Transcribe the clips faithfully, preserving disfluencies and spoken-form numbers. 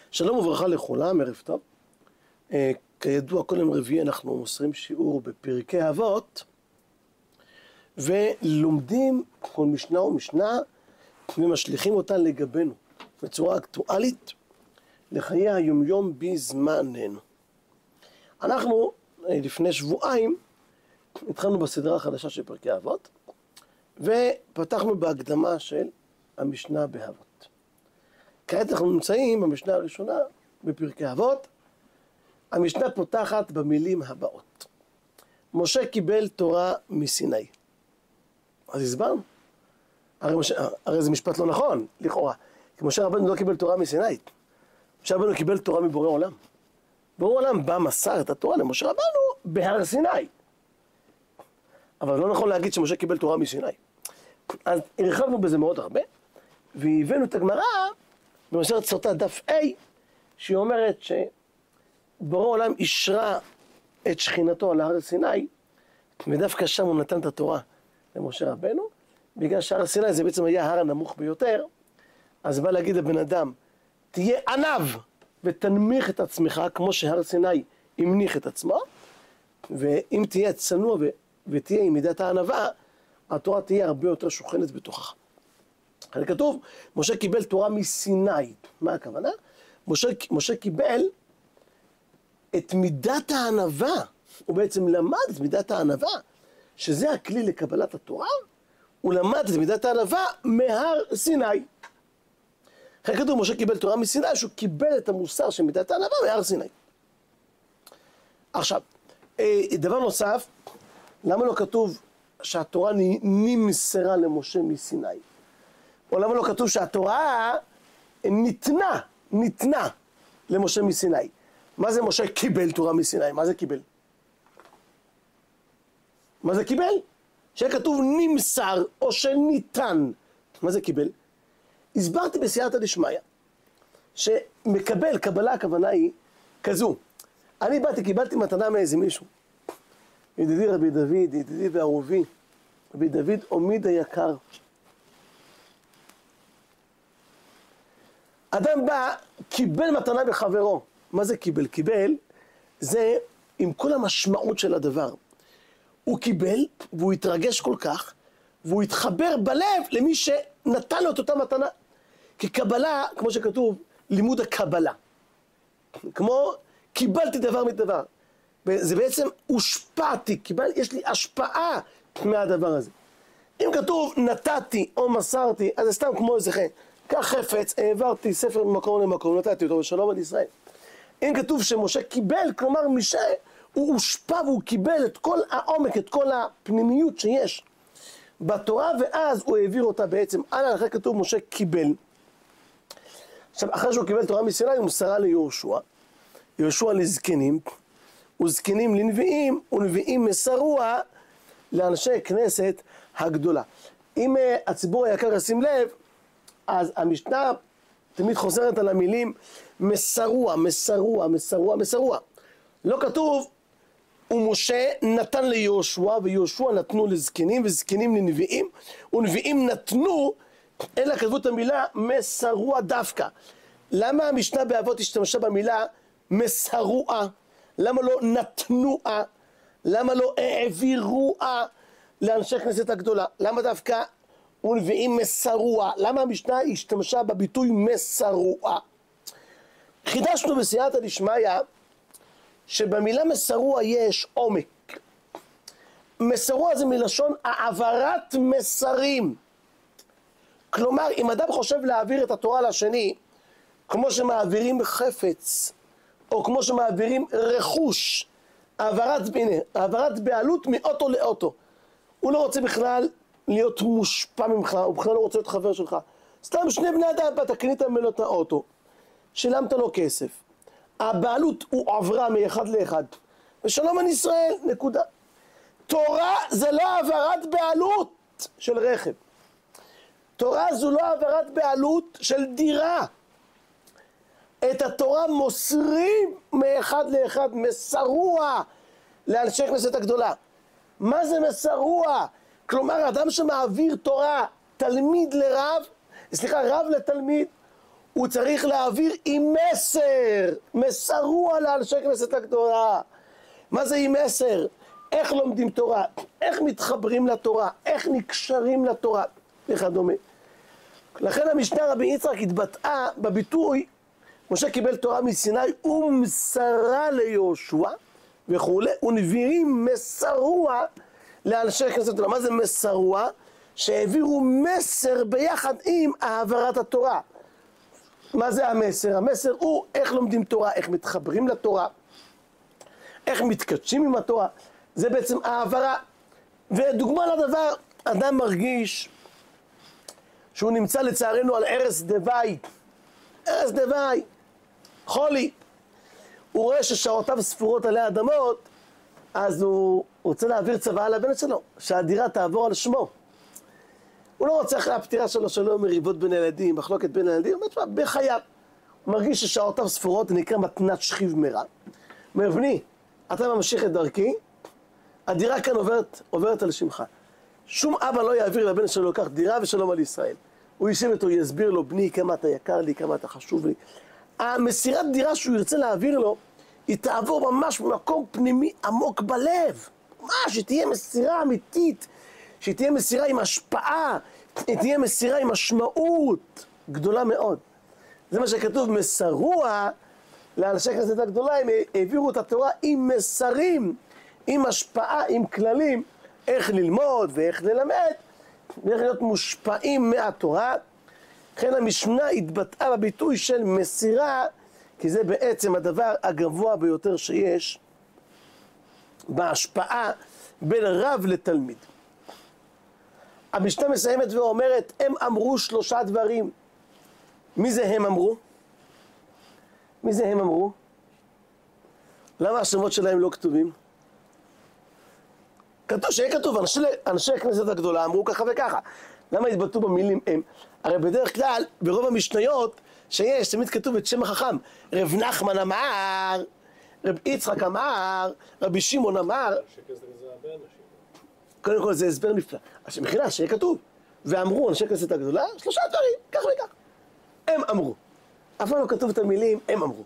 שלום וברכה לכולם, ערב טוב. אה, כידוע, כל יום רביעי אנחנו מוסרים שיעור בפרקי אבות, ולומדים כל משנה ומשנה, ומשליכים אותה לגבינו, בצורה אקטואלית, לחיי היומיום בזמננו. אנחנו, לפני שבועיים, התחלנו בסדרה החדשה של פרקי אבות, ופתחנו בהקדמה של המשנה באבות. כעת אנחנו נמצאים במשנה הראשונה בפרקי אבות. המשנה פותחת במילים הבאות: משה קיבל תורה מסיני. אז הסברנו, הרי, משה, הרי זה משפט לא נכון, לכאורה, כי משה רבנו לא קיבל תורה מסיני. משה רבנו קיבל תורה מבורא עולם. בורא עולם בא מסר את התורה למשה רבנו בהר סיני. אבל לא נכון להגיד שמשה קיבל תורה מסיני. אז הרחבנו בזה מאוד הרבה, והבאנו את הגמרא במסכת סוטה דף A, שהיא אומרת שבורא עולם אישרה את שכינתו על הר סיני, ודווקא שם הוא נתן את התורה למשה רבנו, בגלל שהר סיני זה בעצם היה ההר הנמוך ביותר. אז בא להגיד לבן אדם, תהיה ענב ותנמיך את עצמך, כמו שהר סיני המניח את עצמו, ואם תהיה צנוע ו... ותהיה עם מידת הענווה, התורה תהיה הרבה יותר שוכנת בתוכך. כאן כתוב, משה קיבל תורה מסיני. מה הכוונה? משה, משה קיבל את מידת הענווה, הוא בעצם למד את מידת הענווה, שזה הכלי לקבלת התורה, הוא למד את מידת הענווה מהר סיני. כאן כתוב, משה קיבל תורה מסיני, שהוא קיבל את המוסר של מידת הענווה מהר סיני. עכשיו, דבר נוסף, למה לא כתוב שהתורה נמסרה למשה מסיני? או למה לא כתוב שהתורה ניתנה, ניתנה למשה מסיני? מה זה משה קיבל תורה מסיני? מה זה קיבל? מה זה קיבל? שכתוב נמסר או שניתן. מה זה קיבל? הסברתי בסייעתא דשמיא שמקבל, קבלה, הכוונה היא כזו: אני באתי, קיבלתי מתנה מאיזה מישהו, ידידי רבי דוד, ידידי ואהובי, רבי דוד עמיד היקר. אדם בא, קיבל מתנה בחברו. מה זה קיבל? קיבל זה עם כל המשמעות של הדבר. הוא קיבל והוא התרגש כל כך, והוא התחבר בלב למי שנתן לו את אותה מתנה. כי קבלה, כמו שכתוב, לימוד הקבלה. כמו קיבלתי דבר מדבר. זה בעצם הושפעתי, קיבל, יש לי השפעה מהדבר הזה. אם כתוב נתתי או מסרתי, אז זה סתם כמו איזה חן. כך חפץ, העברתי ספר ממקום למקום, נתתי אותו בשלום על ישראל. אם כתוב שמשה קיבל, כלומר משה, הוא הושפע והוא קיבל את כל העומק, את כל הפנימיות שיש בתורה, ואז הוא העביר אותה בעצם הלאה. אחרי כתוב משה קיבל. עכשיו, אחרי שהוא קיבל תורה מסיני, הוא מסרה ליהושע. יהושע לזקנים, וזקנים לנביאים, ונביאים מסרוה לאנשי כנסת הגדולה. אם uh, הציבור היקר ישים לב, אז המשנה תמיד חוזרת על המילים מסרוה, מסרוה, מסרוה, מסרוה. לא כתוב, ומשה נתן ליהושע, ויהושע נתנו לזקנים, וזקנים לנביאים, ונביאים נתנו, אלא כתבו את המילה מסרוה דווקא. למה המשנה באבות השתמשה במילה מסרוה? למה לא נתנוה? למה לא העבירוה לאנשי כנסת הגדולה? למה דווקא ונביאים מסרוה? למה המשנה השתמשה בביטוי מסרוה? חידשנו בסייעתא דשמיא שבמילה מסרוה יש עומק. מסרוה זה מלשון העברת מסרים. כלומר, אם אדם חושב להעביר את התורה לשני, כמו שמעבירים חפץ, או כמו שמעבירים רכוש, העברת, הנה, העברת בעלות מאוטו לאוטו. הוא לא רוצה בכלל להיות מושפע ממך, הוא בכלל לא רוצה להיות חבר שלך. סתם שני בני אדם, באת, קנית ממנו את האוטו, שילמת לו כסף. הבעלות הוא עברה מאחד לאחד. ושלום על ישראל, נקודה. תורה זה לא העברת בעלות של רכב. תורה זו לא העברת בעלות של דירה. את התורה מוסרים מאחד לאחד, מסרוה לאנשי כנסת הגדולה. מה זה מסרוה? כלומר, אדם שמעביר תורה, תלמיד לרב, סליחה, רב לתלמיד, הוא צריך להעביר עם מסר, מסרו לאנשי כנסת הגדולה. מה זה עם מסר? איך לומדים תורה, איך מתחברים לתורה, איך נקשרים לתורה, וכדומה. לכן המשנה רבי יצחק התבטאה בביטוי, משה קיבל תורה מסיני ומסרה ליהושע וכולי, ונביאים מסרוה לאנשי כנסת הגדולה. מה זה מסרוה? שהעבירו מסר ביחד עם העברת התורה. מה זה המסר? המסר הוא איך לומדים תורה, איך מתחברים לתורה, איך מתקדשים עם התורה. זה בעצם העברה. ודוגמה לדבר, אדם מרגיש שהוא נמצא לצערנו על ערש דווי, ערש דווי, חולי. הוא רואה ששעותיו ספורות עלי אדמות, אז הוא רוצה להעביר צוואה לבן שלו, שהדירה תעבור על שמו. הוא לא רוצה אחרי הפטירה שלו שלו מריבות בין ילדים, מחלוקת בין ילדים, הוא אומר, בחייו. הוא מרגיש ששעותיו ספורות, זה נקרא מתנת שכיב מרע. הוא אומר, בני, אתה ממשיך את דרכי, הדירה כאן עוברת, עוברת על שמך. שום אבא לא יעביר לבן שלו כך דירה ושלום על ישראל. הוא יישב איתו, יסביר לו, בני, כמה אתה יקר לי, כמה אתה חשוב לי. המסירת דירה שהוא ירצה להעביר לו, היא תעבור ממש במקום פנימי עמוק בלב. ממש, היא תהיה מסירה אמיתית, שהיא תהיה מסירה עם השפעה, היא תהיה מסירה עם משמעות גדולה מאוד. זה מה שכתוב, מסרוה לאנשי כנסת הגדולה, הם העבירו את התורה עם מסרים, עם השפעה, עם כללים, איך ללמוד ואיך ללמד, ואיך להיות מושפעים מהתורה. לכן המשנה התבטאה בביטוי של מסירה, כי זה בעצם הדבר הגבוה ביותר שיש בהשפעה בין רב לתלמיד. המשנה מסיימת ואומרת, הם אמרו שלושה דברים. מי זה הם אמרו? מי זה הם אמרו? למה השמות שלהם לא כתובים? כתוב, שיהיה כתוב, אנשי, אנשי הכנסת הגדולה אמרו ככה וככה. למה התבטאו במילים הם? הרי בדרך כלל, ברוב המשניות שיש, תמיד כתוב את שם החכם. רב נחמן אמר, רב יצחק אמר, רבי שמעון אמר. קודם כל זה הסבר נפלא. אז מחילה, שיהיה כתוב. ואמרו אנשי כנסת הגדולה, שלושה דברים, כך וכך. הם אמרו. אף פעם לא כתוב את המילים, הם אמרו.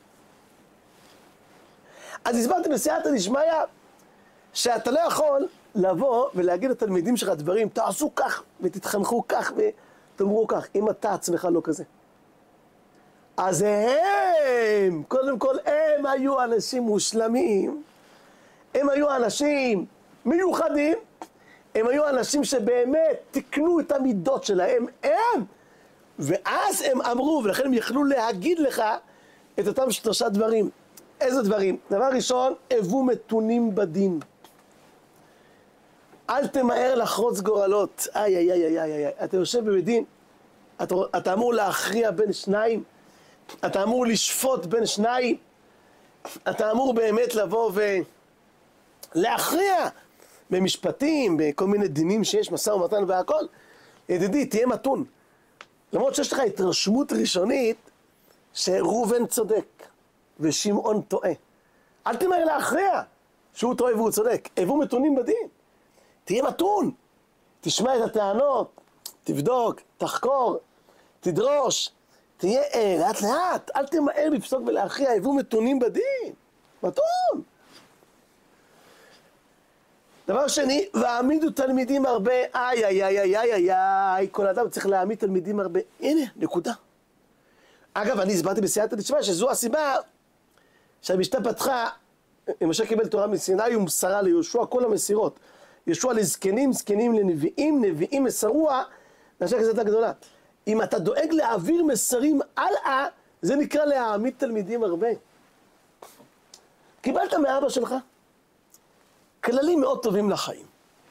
אז הסברתי בסייעתא דשמיא, שאתה לא יכול לבוא ולהגיד לתלמידים שלך דברים, תעשו כך ותתחנכו כך ותאמרו כך, אם אתה עצמך לא כזה. אז הם, קודם כל, הם היו אנשים מושלמים, הם היו אנשים מיוחדים, הם היו אנשים שבאמת תקנו את המידות שלהם, הם, ואז הם אמרו, ולכן הם יכלו להגיד לך את אותם שלושה דברים. איזה דברים? דבר ראשון, הבו מתונים בדין. אל תמהר לחרוץ גורלות. איי, איי, איי, איי, איי, אתה יושב בבית-דין, אתה, אתה אמור להכריע בין שניים, אתה אמור לשפוט בין שניים, אתה אמור באמת לבוא ולהכריע במשפטים, בכל מיני דינים שיש, משא ומתן והכל. ידידי, תהיה מתון. למרות שיש לך התרשמות ראשונית שראובן צודק ושמעון טועה. אל תמהר להכריע שהוא טועה והוא צודק. הבו מתונים בדין. תהיה מתון. תשמע את הטענות, תבדוק, תחקור, תדרוש. תהיה אה, לאט לאט. אל תמהר לפסוק ולהכריע. הבו מתונים בדין. מתון. דבר שני, והעמידו תלמידים הרבה. איי, איי, איי, איי, איי, איי, כל אדם צריך להעמיד תלמידים הרבה. הנה, נקודה. אגב, אני הסברתי בסייעתא דשמיא שזו הסיבה שהמשנה פתחה, משה קיבל תורה מסיני ומסרה ליהושע, כל המסירות. יהושע לזקנים, זקנים לנביאים, נביאים מסרוה, לאנשי כנסת הגדולה. אם אתה דואג להעביר מסרים הלאה, זה נקרא להעמיד תלמידים הרבה. קיבלת מאבא שלך כללים מאוד טובים לחיים.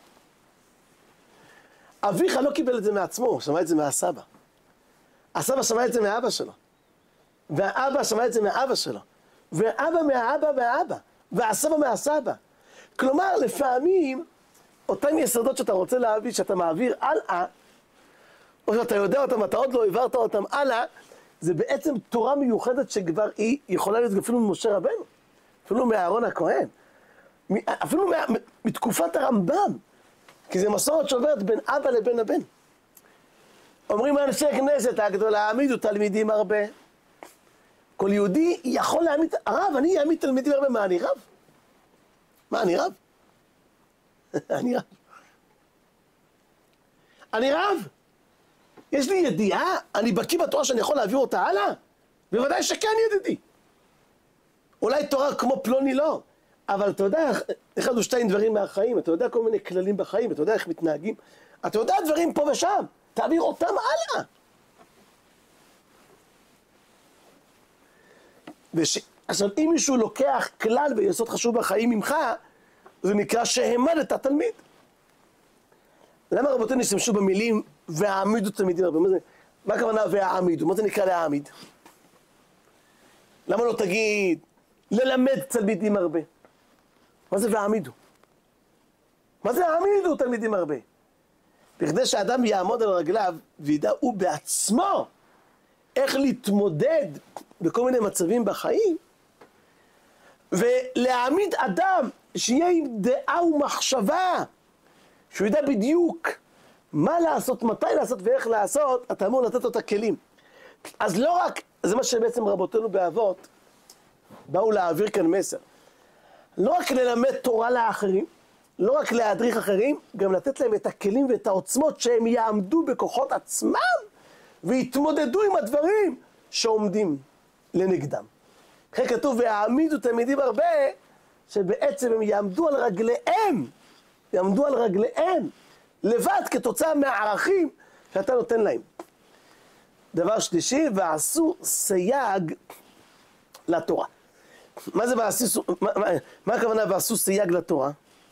אביך לא קיבל את זה מעצמו, הוא שמע את זה מהסבא. הסבא שמע את זה מאבא שלו. והאבא שמע את זה מאבא שלו. והאבא מהאבא מהאבא. והסבא מהסבא. כלומר, לפעמים, אותם יסודות שאתה רוצה להביא, שאתה מעביר הלאה, או שאתה יודע אותם, אתה עוד לא העברת אותם הלאה, זה בעצם תורה מיוחדת שכבר היא יכולה להיות אפילו ממשה רבנו. אפילו מאהרון הכהן. אפילו מתקופת הרמב"ם. כי זה מסורת שעוברת בין אבא לבין הבן. אומרים אנשי כנסת הגדולה, העמידו תלמידים הרבה. כל יהודי יכול להעמיד, הרב, אני אעמיד תלמידים הרבה, מה אני רב? מה אני רב? אני רב. אני רב. יש לי ידיעה, אני בקיא בתורה שאני יכול להעביר אותה הלאה? בוודאי שכן ידידי. אולי תורה כמו פלוני לא, אבל אתה יודע, אחד או שתיים דברים מהחיים, אתה יודע כל מיני כללים בחיים, אתה יודע איך מתנהגים, אתה יודע דברים פה ושם, תעביר אותם הלאה. וש... עכשיו, אם מישהו לוקח כלל ויסוד חשוב בחיים ממך, זה נקרא שהעמדת תלמיד. למה רבותינו השתמשו במילים והעמידו תלמידים הרבה? מה זה? מה הכוונה והעמידו? מה זה נקרא להעמיד? למה לא תגיד ללמד תלמידים הרבה? מה זה והעמידו? מה זה העמידו תלמידים הרבה? בכדי שאדם יעמוד על רגליו וידע הוא בעצמו איך להתמודד בכל מיני מצבים בחיים, ולהעמיד אדם שיהיה עם דעה ומחשבה, שהוא ידע בדיוק מה לעשות, מתי לעשות ואיך לעשות, אתה אמור לתת לו את הכלים. אז לא רק, זה מה שבעצם רבותינו באבות באו להעביר כאן מסר. לא רק ללמד תורה לאחרים, לא רק להדריך אחרים, גם לתת להם את הכלים ואת העוצמות שהם יעמדו בכוחות עצמם והתמודדו עם הדברים שעומדים לנגדם. אחרי כתוב, והעמידו תלמידים הרבה, שבעצם הם יעמדו על רגליהם, יעמדו על רגליהם, לבד כתוצאה מהערכים שאתה נותן להם. דבר שלישי, ועשו סייג לתורה. מה זה ועשו, מה, מה, מה הכוונה ועשו סייג לתורה?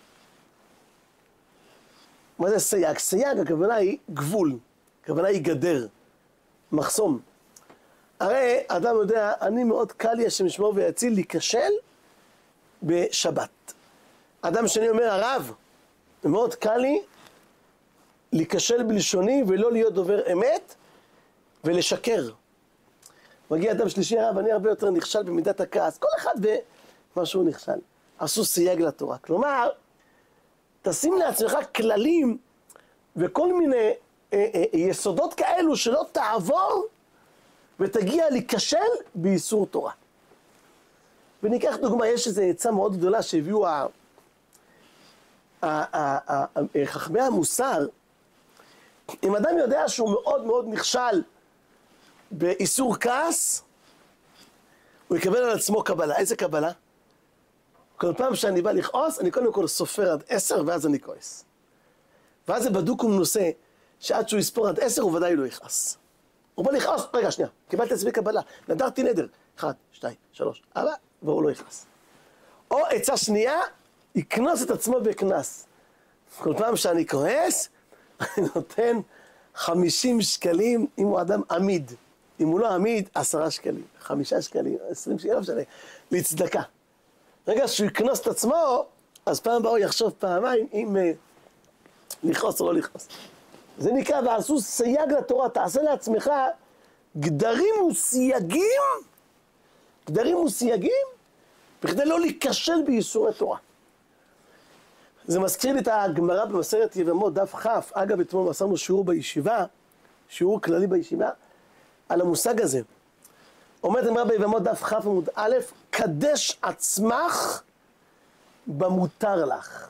מה זה סייג? סייג, הכוונה היא גבול, הכוונה היא גדר, מחסום. הרי אדם יודע, אני מאוד קל לי השם ישמור ויציל להיכשל בשבת. אדם שני אומר, הרב, מאוד קל לי להיכשל בלשוני ולא להיות דובר אמת ולשקר. מגיע אדם שלישי, הרב, אני הרבה יותר נכשל במידת הכעס. כל אחד במשהו נכשל. עשו סייג לתורה. כלומר, תשים לעצמך כללים וכל מיני אה, אה, יסודות כאלו שלא תעבור ותגיע להיכשל באיסור תורה. וניקח דוגמה, יש איזו עצה מאוד גדולה שהביאו ה... חכמי המוסר. אם אדם יודע שהוא מאוד מאוד נכשל באיסור כעס, הוא יקבל על עצמו קבלה. איזה קבלה? כל פעם שאני בא לכעוס, אני קודם כל סופר עד עשר ואז אני כועס. ואז זה בדוק ומנוסה שעד שהוא יספור עד עשר הוא ודאי לא יכעס. הוא בא לכעוס, רגע שנייה, קיבלתי עצמי קבלה, נדרתי נדר, אחד, שתיים, שלוש, ארבע, והוא לא יכעס. או עצה שנייה, יקנוס את עצמו בקנס. כל פעם שאני כועס, אני נותן חמישים שקלים אם הוא אדם עמיד. אם הוא לא עמיד, עשרה שקלים, חמישה שקלים, עשרים שקלים, לא משנה, לצדקה. רגע שהוא יקנוס את עצמו, אז פעם הבאה הוא יחשוב פעמיים אם uh, לכעוס או לא לכעוס. זה נקרא, ועשו סייג לתורה, תעשה לעצמך גדרים וסייגים, גדרים וסייגים, בכדי לא להיכשל בייסורי תורה. זה מזכיר לי את הגמרא במסכת יבמות, דף כ'. אגב, אתמול מסרנו שיעור בישיבה, שיעור כללי בישיבה, על המושג הזה. אומרת הגמרא ביבמות, דף כ' עמוד א', קדש עצמך במותר לך.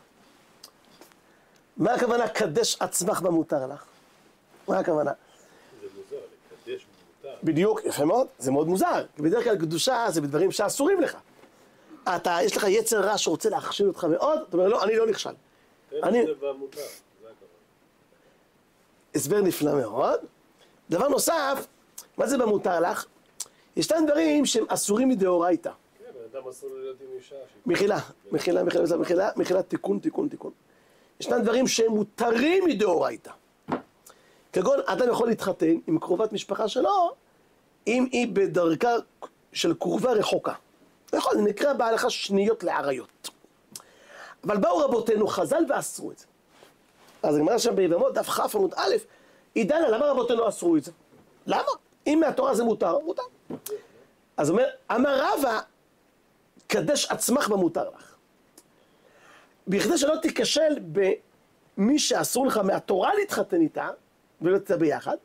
מה הכוונה קדש עצמך במותר לך? מה הכוונה? זה מוזר, לקדש במותר. בדיוק, יפה מאוד, זה מאוד מוזר. כי בדרך כלל קדושה זה בדברים שאסורים לך. אתה, יש לך יצר רע שרוצה להכשיל אותך מאוד, אתה אומר, לא, אני לא נכשל. אני... זה במותר, זה הכוונה. הסבר נפלא מאוד. דבר נוסף, מה זה במותר לך? ישנם דברים שהם אסורים מדאורייתא. כן, בן אדם אסור להיות עם אישה. מחילה, מחילה, מחילה, מחילה, מחילה, תיקון, תיקון, תיקון. ישנם דברים שהם מותרים מדאורייתא. כגון, אדם יכול להתחתן עם קרובת משפחה שלו, אם היא בדרכה של קרובה רחוקה. יכול, זה נקרא בהלכה שניות לעריות. אבל באו רבותינו חז"ל ואסרו את זה. אז הגמרא שם ביבמות, דף כ' עמוד א', היא דנה, למה רבותינו אסרו את זה? למה? אם מהתורה זה מותר, מותר. אז אומר, אמר רבא, קדש עצמך במותר לך. בכדי שלא תיכשל במי שאסור לך מהתורה להתחתן איתה, ולא תצא ביחד,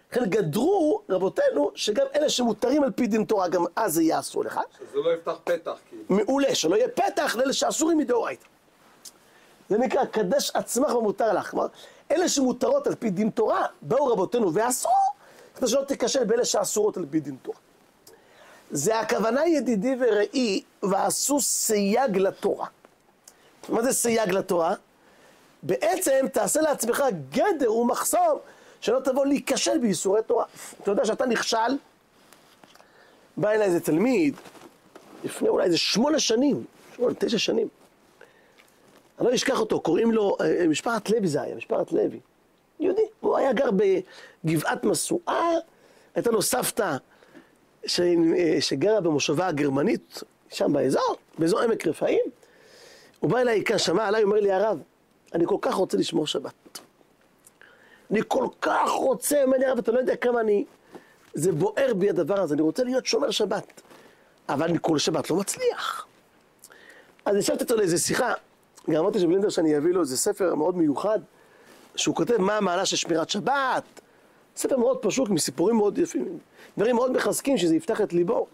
לכן גדרו רבותינו שגם אלה שמותרים על פי דין תורה, גם אז זה יעשו לך. שזה לא יפתח פתח, כאילו. מעולה, שלא יהיה פתח לאלה שאסורים מדאורייתא. זה נקרא קדש עצמך ומותר לך. כלומר, אלה שמותרות על פי דין תורה, באו רבותינו ועשו, כדי שלא תיכשל באלה שאסורות על פי דין תורה. זה הכוונה ידידי וראי, ועשו סייג לתורה. מה זה סייג לתורה? בעצם תעשה לעצמך גדר ומחסום, שלא תבוא להיכשל בייסורי תורה. אתה יודע שאתה נכשל, בא אליי איזה תלמיד, לפני אולי איזה שמונה שנים, שמונה, תשע שנים. אני לא אשכח אותו, קוראים לו, משפחת לוי זה היה, משפחת לוי. יהודי, הוא היה גר בגבעת משואה, הייתה לו סבתא ש... שגרה במושבה הגרמנית, שם באזור, באזור עמק רפאים. הוא בא אליי כאן, שמע עליי, הוא אומר לי, הרב, אני כל כך רוצה לשמור שבת. אני כל כך רוצה, אומר לי הרב, אתה לא יודע כמה אני, זה בוער בי הדבר הזה, אני רוצה להיות שומר שבת. אבל אני כל שבת לא מצליח. אז ישבתי איתו לאיזו שיחה, גם אמרתי שבלינדר שאני אביא לו איזה ספר מאוד מיוחד, שהוא כותב מה המעלה של שמירת שבת, ספר מאוד פשוט, מסיפורים מאוד יפים, דברים מאוד מחזקים שזה יפתח את ליבו.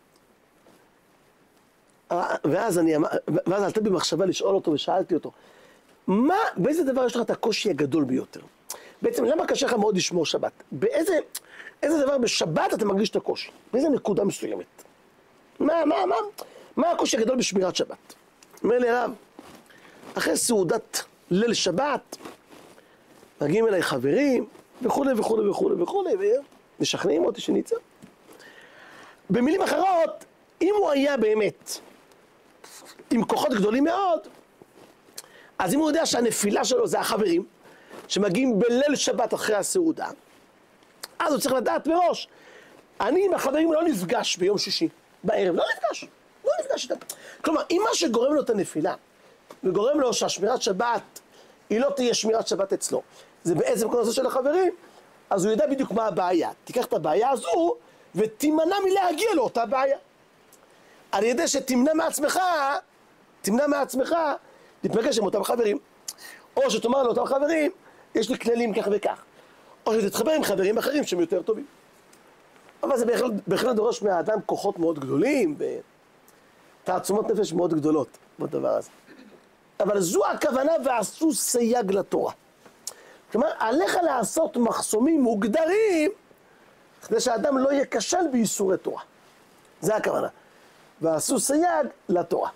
ואז אני, ואז עלתה בי מחשבה לשאול אותו ושאלתי אותו, מה, באיזה דבר יש לך את הקושי הגדול ביותר? בעצם למה קשה לך מאוד לשמור שבת? באיזה, איזה דבר בשבת אתה מרגיש את הקושי? באיזה נקודה מסוימת? מה, מה, מה, מה הקושי הגדול בשמירת שבת? אומר לי הרב, אחרי סעודת ליל שבת, מגיעים אליי חברים, וכולי וכולי וכולי וכולי, ומשכנעים אותי שניצא. במילים אחרות, אם הוא היה באמת עם כוחות גדולים מאוד, אז אם הוא יודע שהנפילה שלו זה החברים, שמגיעים בליל שבת אחרי הסעודה, אז הוא צריך לדעת מראש, אני עם החברים לא נפגש ביום שישי, בערב, לא נפגש, לא נפגש איתם. כלומר, אם מה שגורם לו את הנפילה, וגורם לו שהשמירת שבת, היא לא תהיה שמירת שבת אצלו, זה בעצם כל הנושא של החברים, אז הוא יודע בדיוק מה הבעיה. תיקח את הבעיה הזו, ותימנע מלהגיע לאותה בעיה. על ידי שתמנע מעצמך, תמנע מעצמך, להתפגש עם אותם חברים. או שתאמר לאותם חברים, יש לי כללים כך וכך. או שתתחבר עם חברים אחרים שהם יותר טובים. אבל זה בהחלט, בהחלט דורש מהאדם כוחות מאוד גדולים, ותעצומות נפש מאוד גדולות בדבר הזה. אבל זו הכוונה ועשו סייג לתורה. כלומר, עליך לעשות מחסומים מוגדרים, כדי שהאדם לא ייכשל בייסורי תורה. זה הכוונה. ועשו סייג לתורה.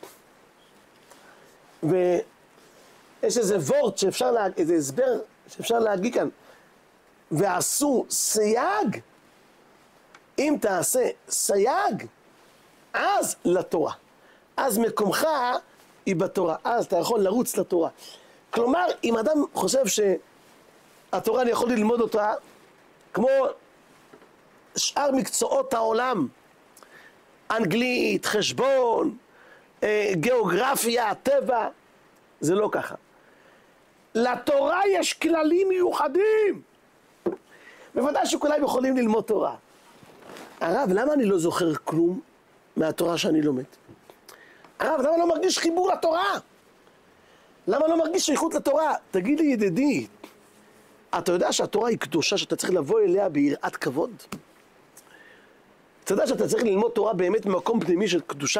ויש איזה וורט שאפשר להגיד, איזה הסבר שאפשר להגיד כאן. ועשו סייג, אם תעשה סייג, אז לתורה. אז מקומך היא בתורה. אז אתה יכול לרוץ לתורה. כלומר, אם אדם חושב שהתורה אני יכול ללמוד אותה, כמו שאר מקצועות העולם, אנגלית, חשבון, גיאוגרפיה, טבע, זה לא ככה. לתורה יש כללים מיוחדים. בוודאי שכולם יכולים ללמוד תורה. הרב, למה אני לא זוכר כלום מהתורה שאני לומד? הרב, למה לא מרגיש חיבור לתורה? למה לא מרגיש שייכות לתורה? תגיד לי ידידי, אתה יודע שהתורה היא קדושה, שאתה צריך לבוא אליה ביראת כבוד? אתה יודע שאתה צריך ללמוד תורה באמת במקום פנימי של קדושה?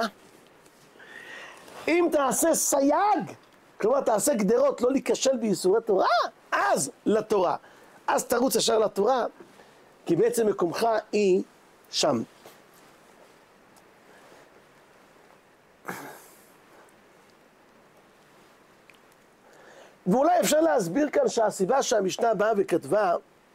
אם תעשה סייג, כלומר תעשה גדרות לא להיכשל בייסורי תורה, אז לתורה. אז תרוץ ישר לתורה, כי בעצם מקומך היא שם. ואולי אפשר להסביר כאן שהסיבה שהמשנה באה וכתבה,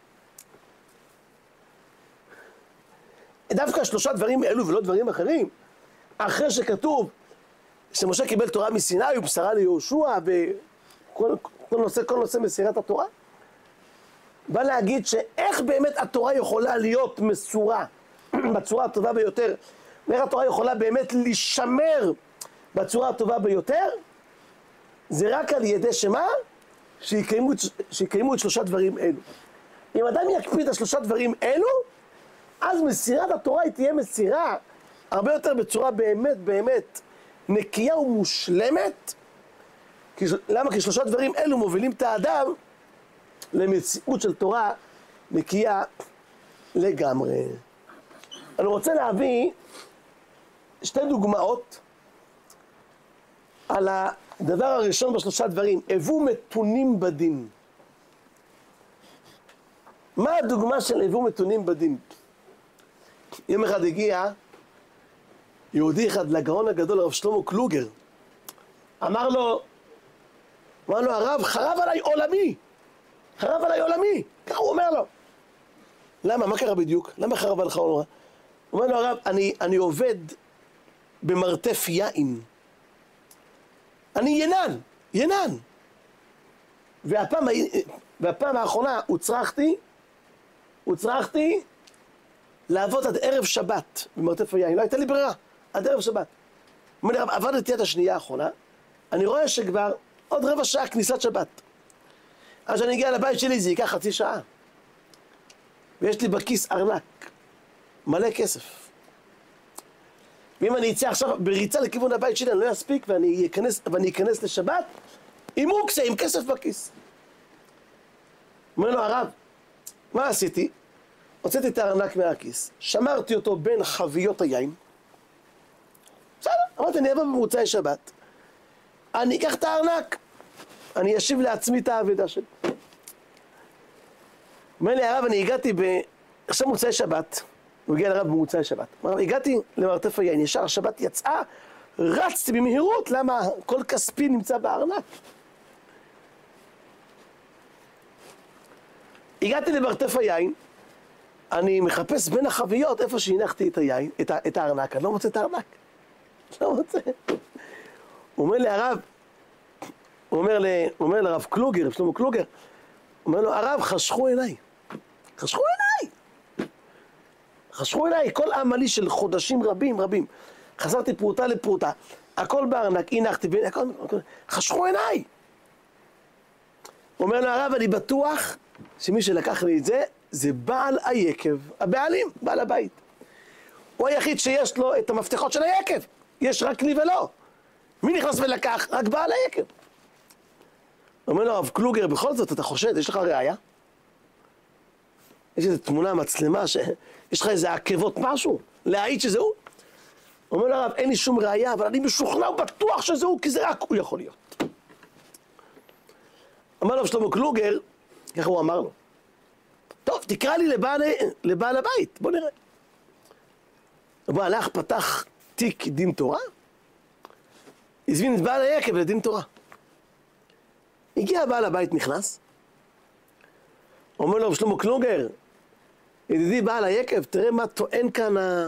דווקא שלושה דברים אלו ולא דברים אחרים, אחרי שכתוב שמשה קיבל תורה מסיני ובשרה ליהושע וכל כל נושא, כל נושא מסירת התורה, בא להגיד שאיך באמת התורה יכולה להיות מסורה בצורה הטובה ביותר, ואיך התורה יכולה באמת לשמר בצורה הטובה ביותר, זה רק על ידי שמה? שיקיימו, שיקיימו את שלושה דברים אלו. אם אדם יקפיד את שלושה דברים אלו, אז מסירת התורה היא תהיה מסירה הרבה יותר בצורה באמת באמת נקייה ומושלמת. כי, למה? כי שלושה דברים אלו מובילים את האדם למציאות של תורה נקייה לגמרי. אני רוצה להביא שתי דוגמאות על הדבר הראשון בשלושה דברים, הבו מתונים בדין. מה הדוגמה של הבו מתונים בדין? יום אחד הגיע יהודי אחד לגאון הגדול, הרב שלמה קלוגר. אמר לו, אמר לו, הרב, חרב עליי עולמי. חרב עליי עולמי. ככה הוא אומר לו. למה? מה קרה בדיוק? למה חרב עליך עולמי? הוא אומר לו, הרב, אני, אני עובד במרתף יין. אני ינן, ינן. והפעם, והפעם האחרונה הוצרכתי, הוצרכתי לעבוד עד ערב שבת במרתף היין. לא הייתה לי ברירה, עד ערב שבת. הוא אומר לי, הרב, עבדתי עד השנייה האחרונה, אני רואה שכבר עוד רבע שעה כניסת שבת. אז כשאני אגיע לבית שלי זה ייקח חצי שעה. ויש לי בכיס ארנק, מלא כסף. ואם אני אצא עכשיו בריצה לכיוון הבית שלי, אני לא אספיק ואני אכנס, ואני אכנס לשבת עם מוקסה, עם כסף בכיס. אומר לו, הרב, מה עשיתי? הוצאתי את הארנק מהכיס, שמרתי אותו בין חביות היין. בסדר, אמרתי, אני אבוא במוצאי שבת. אני אקח את הארנק, אני אשיב לעצמי את האבדה שלי. אומר לי, הרב, אני הגעתי ב... עכשיו מוצאי שבת, הוא הגיע לרב במוצאי שבת. אמר, הגעתי למרתף היין, ישר השבת יצאה, רצתי במהירות, למה כל כספי נמצא בארנק. הגעתי למרתף היין, אני מחפש בין החביות איפה שהנחתי את היין, את, ה... את הארנק, אני לא מוצא את הארנק. לא מוצא. הוא אומר לי, הרב, הוא אומר, ל... הוא אומר לרב קלוגר, שלמה קלוגר, הוא אומר לו, הרב, חשכו עיניי. חשכו עיניי. חשכו עיניי, כל עמלי של חודשים רבים רבים. חזרתי פרוטה לפרוטה, הכל בארנק, הנחתי, הכל, הכל, חשכו עיניי. הוא אומר לו, הרב, אני בטוח שמי שלקח לי את זה, זה בעל היקב, הבעלים, בעל הבית. הוא היחיד שיש לו את המפתחות של היקב. יש רק לי ולא. מי נכנס ולקח? רק בעל היקב. אומר לו, הרב קלוגר, בכל זאת אתה חושד, יש לך ראייה? יש איזו תמונה, מצלמה, ש... יש לך איזה עקבות משהו? להעיד שזה הוא? אומר לו, הרב, אין לי שום ראייה, אבל אני משוכנע ובטוח שזה הוא, כי זה רק הוא יכול להיות. אמר לו שלמה קלוגר, ככה הוא אמר לו, טוב, תקרא לי לבעל, לבעל הבית, בוא נראה. הוא הלך, פתח תיק דין תורה, הזמין את בעל היקב לדין תורה. הגיע בעל הבית, נכנס, אומר לו, שלמה קלוגר, ידידי בעל היקב, תראה מה טוען כאן ה...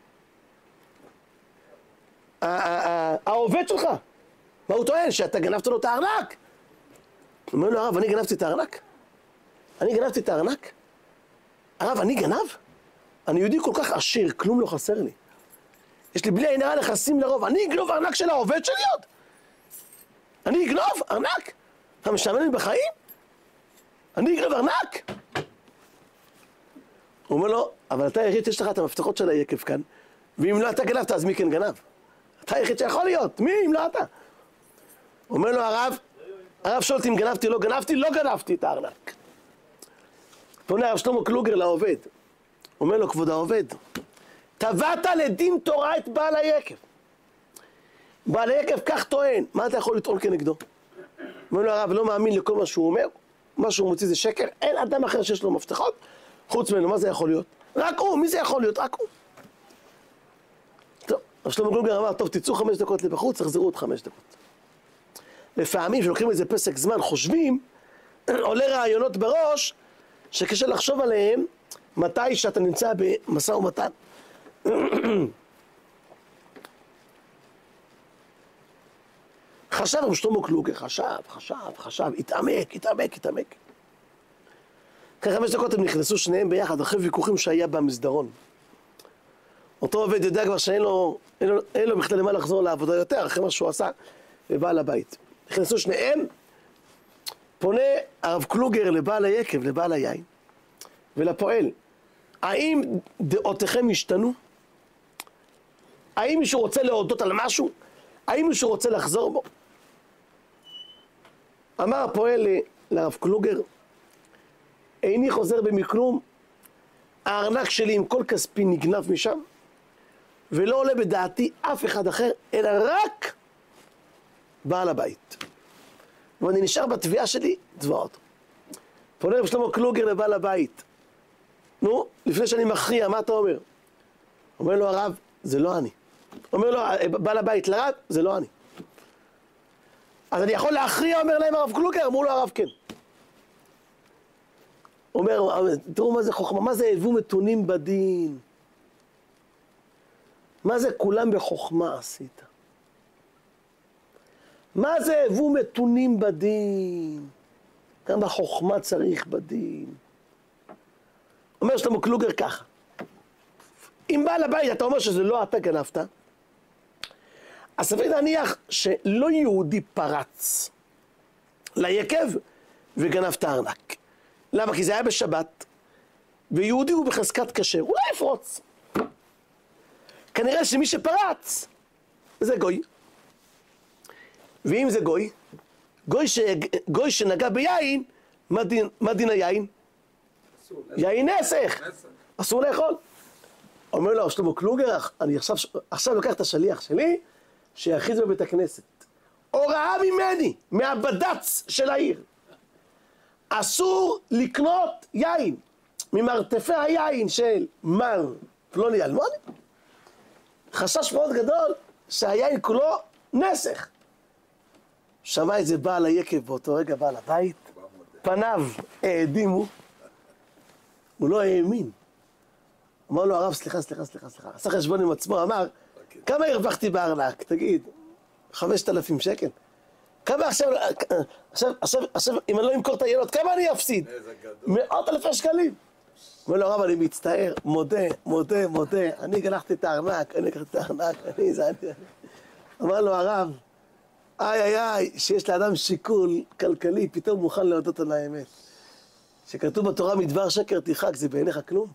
העובד שלך. מה הוא טוען? שאתה גנבת לו את הארנק. אומר לו, הרב, אני גנבתי את הארנק? אני גנבתי את הארנק? הרב, אני גנב? אני יהודי כל כך עשיר, כלום לא חסר לי. יש לי בלי עין הרע נכסים לרוב, אני אגנוב ארנק של העובד שלי עוד? אני אגנוב ארנק? אתה משעמם לי בחיים? אני אגנוב ארנק? הוא אומר לו, אבל אתה היחיד שיש לך את המפתחות של היקב כאן, ואם לא אתה גנבת, אז מי כן גנב? אתה היחיד שיכול להיות, מי אם לא אתה? הוא אומר לו, הרב, הרב שואל אותי אם גנבתי, לא גנבתי, לא גנבתי את הארנק. פונה הרב שלמה קלוגר לעובד, אומר לו, כבוד העובד, תבעת לדין תורה את בעל היקב. בעל היקב כך טוען, מה אתה יכול לטעון כנגדו? אומר לו, הרב, לא מאמין לכל מה שהוא אומר, מה שהוא מוציא זה שקר, אין אדם אחר שיש לו מפתחות, חוץ ממנו, מה זה יכול להיות? רק הוא, מי זה יכול להיות? רק הוא. טוב, הרב שלמה קלוגר אמר, טוב, תצאו חמש דקות לבחוץ, תחזרו עוד חמש דקות. לפעמים, שלוקחים איזה פסק זמן, חושבים, עולה רעיונות בראש, שקשה לחשוב עליהם, מתי שאתה נמצא במשא ומתן. חשב רב שלמה קלוגר, חשב, חשב, חשב, התעמק, התעמק, התעמק. אחרי חמש דקות הם נכנסו שניהם ביחד, אחרי ויכוחים שהיה במסדרון. אותו עובד יודע כבר שאין לו, אין לו, אין לו בכלל למה לחזור לעבודה יותר, אחרי מה שהוא עשה, ובעל הבית. נכנסו שניהם, פונה הרב קלוגר לבעל היקב, לבעל היין, ולפועל. האם דעותיכם השתנו? האם מישהו רוצה להודות על משהו? האם מישהו רוצה לחזור בו? אמר הפועל לרב קלוגר, איני חוזר בי מכלום, הארנק שלי עם כל כספי נגנב משם, ולא עולה בדעתי אף אחד אחר, אלא רק בעל הבית. ואני נשאר בתביעה שלי, תבע אותו. פונה רב שלמה קלוגר לבעל הבית. נו, לפני שאני מכריע, מה אתה אומר? אומר לו הרב, זה לא אני. אומר לו, בעל הבית לרב, זה לא אני. אז אני יכול להכריע, אומר להם הרב קלוגר, אמרו לו הרב כן. אומר, תראו מה זה חוכמה, מה זה הבו מתונים בדין? מה זה כולם בחוכמה עשית? מה זה הבו מתונים בדין? כמה חוכמה צריך בדין? אומר שלמה קלוגר ככה, אם בעל הבית אתה אומר שזה לא אתה גנבת, אז סביר להניח שלא יהודי פרץ ליקב וגנב את הארנק. למה? כי זה היה בשבת, ויהודי הוא בחזקת כשר, הוא לא יפרוץ. כנראה שמי שפרץ זה גוי. ואם זה גוי, גוי, ש... גוי שנגע ביין, מה דין, מה דין היין? יין נסך, אסור לאכול. אומר לו שלמה קלוגר, אני עכשיו, עכשיו לוקח את השליח שלי, שיחיד בבית הכנסת. הוראה ממני, מהבד"ץ של העיר. אסור לקנות יין ממרתפי היין של מר פלוני אלמוני. חשש מאוד גדול שהיין כולו נסך. שמע את זה בעל היקב באותו רגע, בעל הבית, פניו העדימו, הוא לא האמין. אמר לו הרב, סליחה, סליחה, סליחה, סליחה. עשה חשבון עם עצמו, אמר, כמה הרווחתי בארנק? תגיד, חמשת אלפים שקל? כמה עכשיו, עכשיו, עכשיו, עכשיו, אם אני לא אמכור את הילוד, כמה אני אפסיד? מאות אלפי שקלים. אומר לו הרב, אני מצטער, מודה, מודה, מודה, אני גלחתי את הארנק, אני גלחתי את הארנק, אני זה, אני... אמר לו הרב, איי איי איי, שיש לאדם שיקול כלכלי, פתאום מוכן להודות על האמת. שכתוב בתורה מדבר שקר תרחק, זה בעיניך כלום?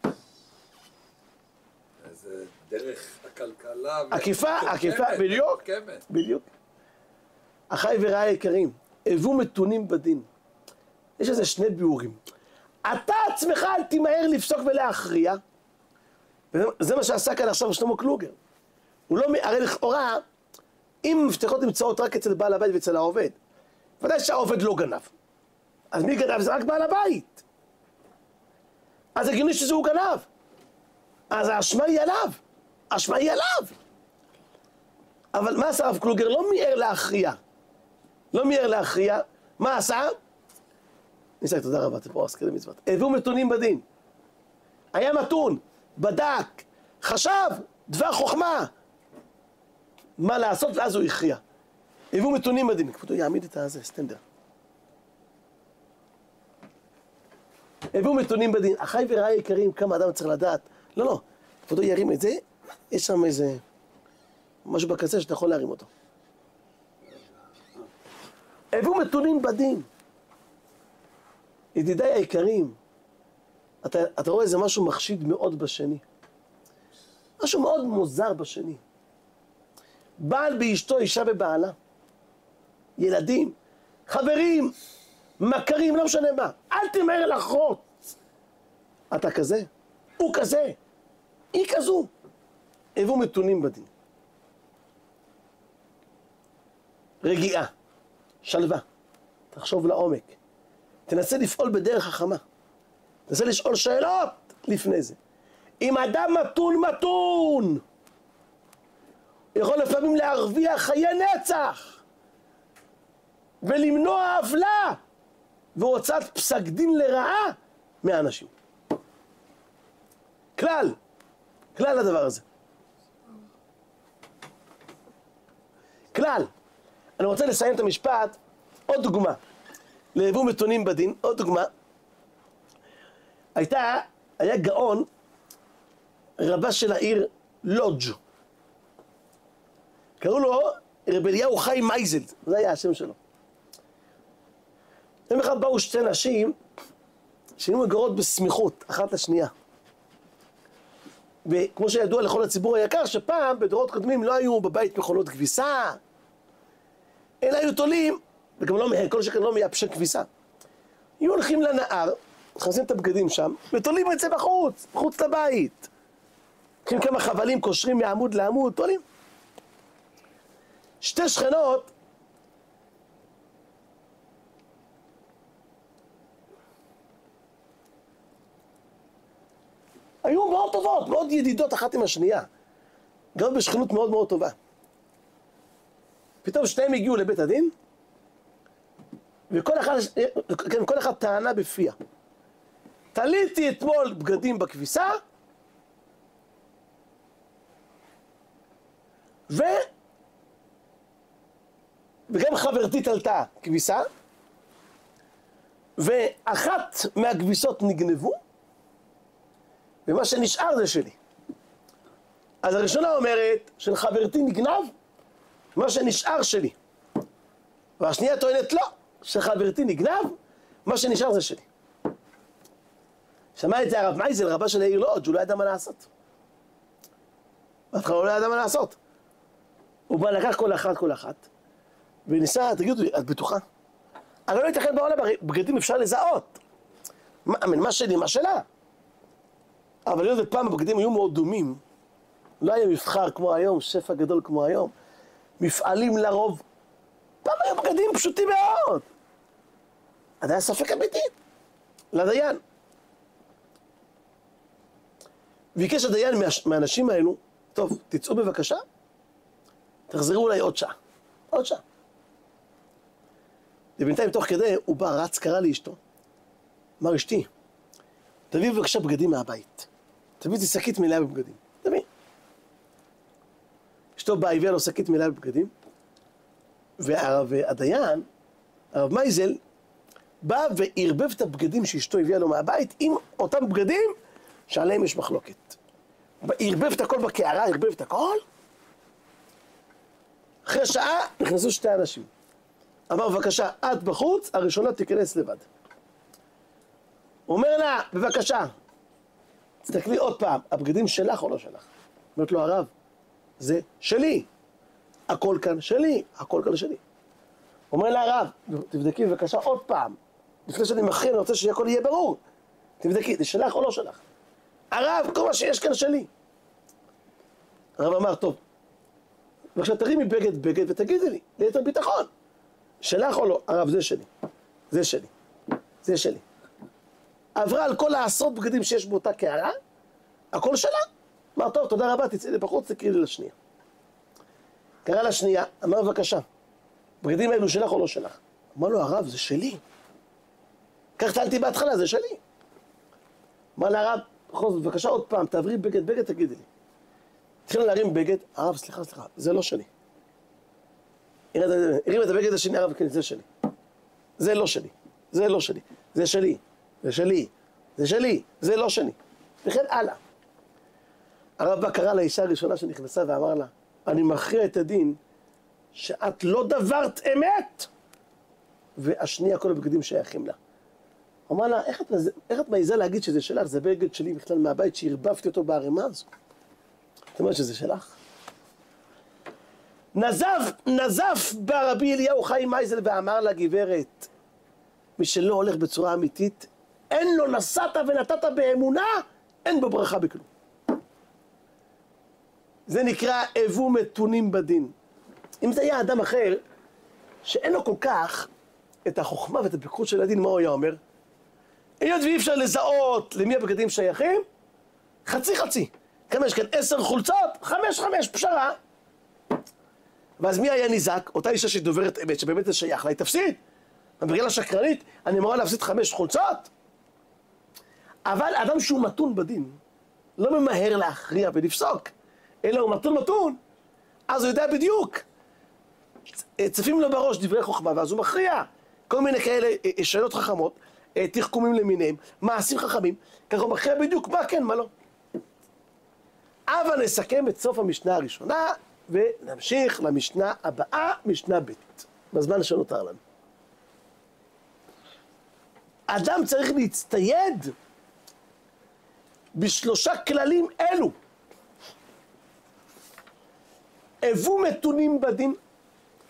זה דרך הכלכלה... עקיפה, עקיפה, בדיוק, בדיוק. אחיי ורעי היקרים, הבו מתונים בדין. יש איזה שני ביאורים. אתה עצמך אל תמהר לפסוק ולהכריע, וזה מה שעשה כאן עכשיו שלמה קלוגר. הוא לא, הרי לכאורה, אם מפתחות נמצאות רק אצל בעל הבית ואצל העובד, ודאי שהעובד לא גנב. אז מי גנב? זה רק בעל הבית. אז הגיוני שזה הוא גנב. אז האשמה היא עליו. האשמה היא עליו. אבל מה עשה הרב קלוגר? לא מיהר להכריע. לא מיהר להכריע. מה עשה? ניסק, תודה רבה, אתה פה עסקי למצוות. הבאו מתונים בדין. היה מתון, בדק, חשב, דבר חוכמה. מה לעשות, ואז הוא הכריע. הבאו מתונים בדין. כבודו יעמיד את הזה, סטנדר. הבאו מתונים בדין. אחיי ורעי היקרים, כמה אדם צריך לדעת. לא, לא. כבודו ירים את זה, יש שם איזה... משהו בקצה שאתה יכול להרים אותו. הבאו מתונים בדין. ידידיי היקרים, אתה, אתה רואה איזה משהו מחשיד מאוד בשני. משהו מאוד מוזר בשני. בעל באשתו, אישה בבעלה. ילדים, חברים, מכרים, לא משנה מה. אל תמהר לחרוץ. אתה כזה, הוא כזה, היא כזו. הבאו מתונים בדין. רגיעה, שלווה, תחשוב לעומק. תנסה לפעול בדרך חכמה. תנסה לשאול שאלות לפני זה. אם אדם מתון מתון, יכול לפעמים להרוויח חיי נצח ולמנוע עוולה והוצאת פסק דין לרעה מהאנשים. כלל, כלל הדבר הזה. כלל. אני רוצה לסיים את המשפט, עוד דוגמה. להבאו מתונים בדין, עוד דוגמה. הייתה, היה גאון, רבה של העיר לודג'. קראו לו רב אליהו חיים מייזל, זה היה השם שלו. יום אחד באו שתי נשים, שהיו מגורות בסמיכות, אחת לשנייה. וכמו שידוע לכל הציבור היקר, שפעם בדורות קודמים לא היו בבית מכונות כביסה, אלא היו תולים, וגם לא, כל שכן לא מייבשי כביסה. היו הולכים לנהר, מכניסים את הבגדים שם, ותולים את זה בחוץ, בחוץ לבית. לוקחים כמה חבלים, קושרים מעמוד לעמוד, תולים. שתי שכנות, היו מאוד טובות, מאוד ידידות אחת עם השנייה. גם בשכנות מאוד מאוד טובה. פתאום שניהם הגיעו לבית הדין, וכל אחד, כן, כל אחד טענה בפיה. תליתי אתמול בגדים בכביסה, ו... וגם חברתי תלתה כביסה, ואחת מהכביסות נגנבו, ומה שנשאר זה שלי. אז הראשונה אומרת של חברתי נגנב, מה שנשאר שלי. והשנייה טוענת לא, שחברתי נגנב, מה שנשאר זה שלי. שמע את זה הרב מייזל, רבה של העיר לוד, שהוא לא ידע מה לעשות. בהתחלה הוא לא ידע מה לעשות. הוא בא לקח כל אחת כל אחת, וניסה, תגידו לי, את בטוחה? הרי לא ייתכן בעולם, בגדים אפשר לזהות. מה, מה שלי, מה שלה? אבל היות ופעם הבגדים היו מאוד דומים, לא היה מבחר כמו היום, שפע גדול כמו היום, מפעלים לרוב, פעם היו בגדים פשוטים מאוד. אז היה ספק אמיתי, לדיין. ביקש הדיין מהאנשים האלו, טוב, תצאו בבקשה, תחזרו אליי עוד שעה, עוד שעה. ובינתיים תוך כדי הוא בא, רץ, קרא לאשתו, אמר אשתי, תביא בבקשה בגדים מהבית, תביא לי שקית מלאה בבגדים, תביא. אשתו באה, הביאה לו שקית מלאה בבגדים, והרב הדיין, הרב מייזל, בא וערבב את הבגדים שאשתו הביאה לו מהבית עם אותם בגדים שעליהם יש מחלוקת. ערבב את הכל בקערה, ערבב את הכל. אחרי שעה נכנסו שתי אנשים. אמר בבקשה, את בחוץ, הראשונה תיכנס לבד. אומר לה, בבקשה, תסתכלי עוד פעם, הבגדים שלך או לא שלך? אומרת לו הרב, זה שלי. הכל כאן שלי, הכל כאן שלי. אומר לה הרב, תבדקי בבקשה עוד פעם. לפני שאני מכין, אני רוצה שהכל יהיה ברור. תבדקי, זה שלך או לא שלך? הרב, כל מה שיש כאן שלי. הרב אמר, טוב, בבקשה תרימי בגד בגד ותגידי לי, ליתר ביטחון. שלך או לא? הרב, זה שלי. זה שלי. זה שלי. עברה על כל העשרות בגדים שיש באותה קערה, הכל שלה. אמר, טוב, תודה רבה, תצאי לי בחוץ, תקראי לי לשנייה. קרא לשנייה, אמר, בבקשה, בגדים האלו שלך או לא שלך? אמר לו, הרב, זה שלי. כך טענתי בהתחלה, זה שלי. אמר לה, הרב, בכל זאת, בבקשה עוד פעם, תעברי בגד בגד, תגידי לי. התחילה להרים בגד, הרב, סליחה, סליחה, זה לא שלי. הרים את הבגד השני, הרב, כן, זה שלי. זה לא שלי. זה לא שלי. זה שלי. זה שלי. זה שלי. זה לא שלי. וכן הלאה. הרב בא קרא לאישה הראשונה שנכנסה ואמר לה, אני מכריע את הדין שאת לא דברת אמת, והשנייה כל הבגדים שייכים לה. הוא אמר לה, איך את, איך את מעיזה להגיד שזה שלך? זה בגד שלי בכלל מהבית שהרבבתי אותו בערימה הזו. זאת אומרת שזה שלך? נזף, נזף ברבי אליהו חיים מייזל ואמר לה, גברת, מי שלא הולך בצורה אמיתית, אין לו נסעת ונתת באמונה, אין בו ברכה בכלום. זה נקרא אבו מתונים בדין. אם זה היה אדם אחר, שאין לו כל כך את החוכמה ואת הביקרות של הדין, מה הוא היה אומר? היות ואי אפשר לזהות למי הבגדים שייכים, חצי חצי. כמה יש כאן? עשר חולצות, חמש חמש, פשרה. ואז מי היה נזק? אותה אישה שדוברת אמת, שבאמת זה שייך לה, היא תפסיד. בגלל השקרנית, אני אמורה להפסיד חמש חולצות. אבל אדם שהוא מתון בדין, לא ממהר להכריע ולפסוק, אלא הוא מתון מתון, אז הוא יודע בדיוק. צפים לו בראש דברי חוכמה, ואז הוא מכריע. כל מיני כאלה שאלות חכמות, תחכומים למיניהם, מעשים חכמים, ככה הוא מכריע בדיוק מה כן, מה לא. אבל נסכם את סוף המשנה הראשונה, ונמשיך למשנה הבאה, משנה ב', בזמן שנותר לנו. אדם צריך להצטייד בשלושה כללים אלו. אבו מתונים בדין.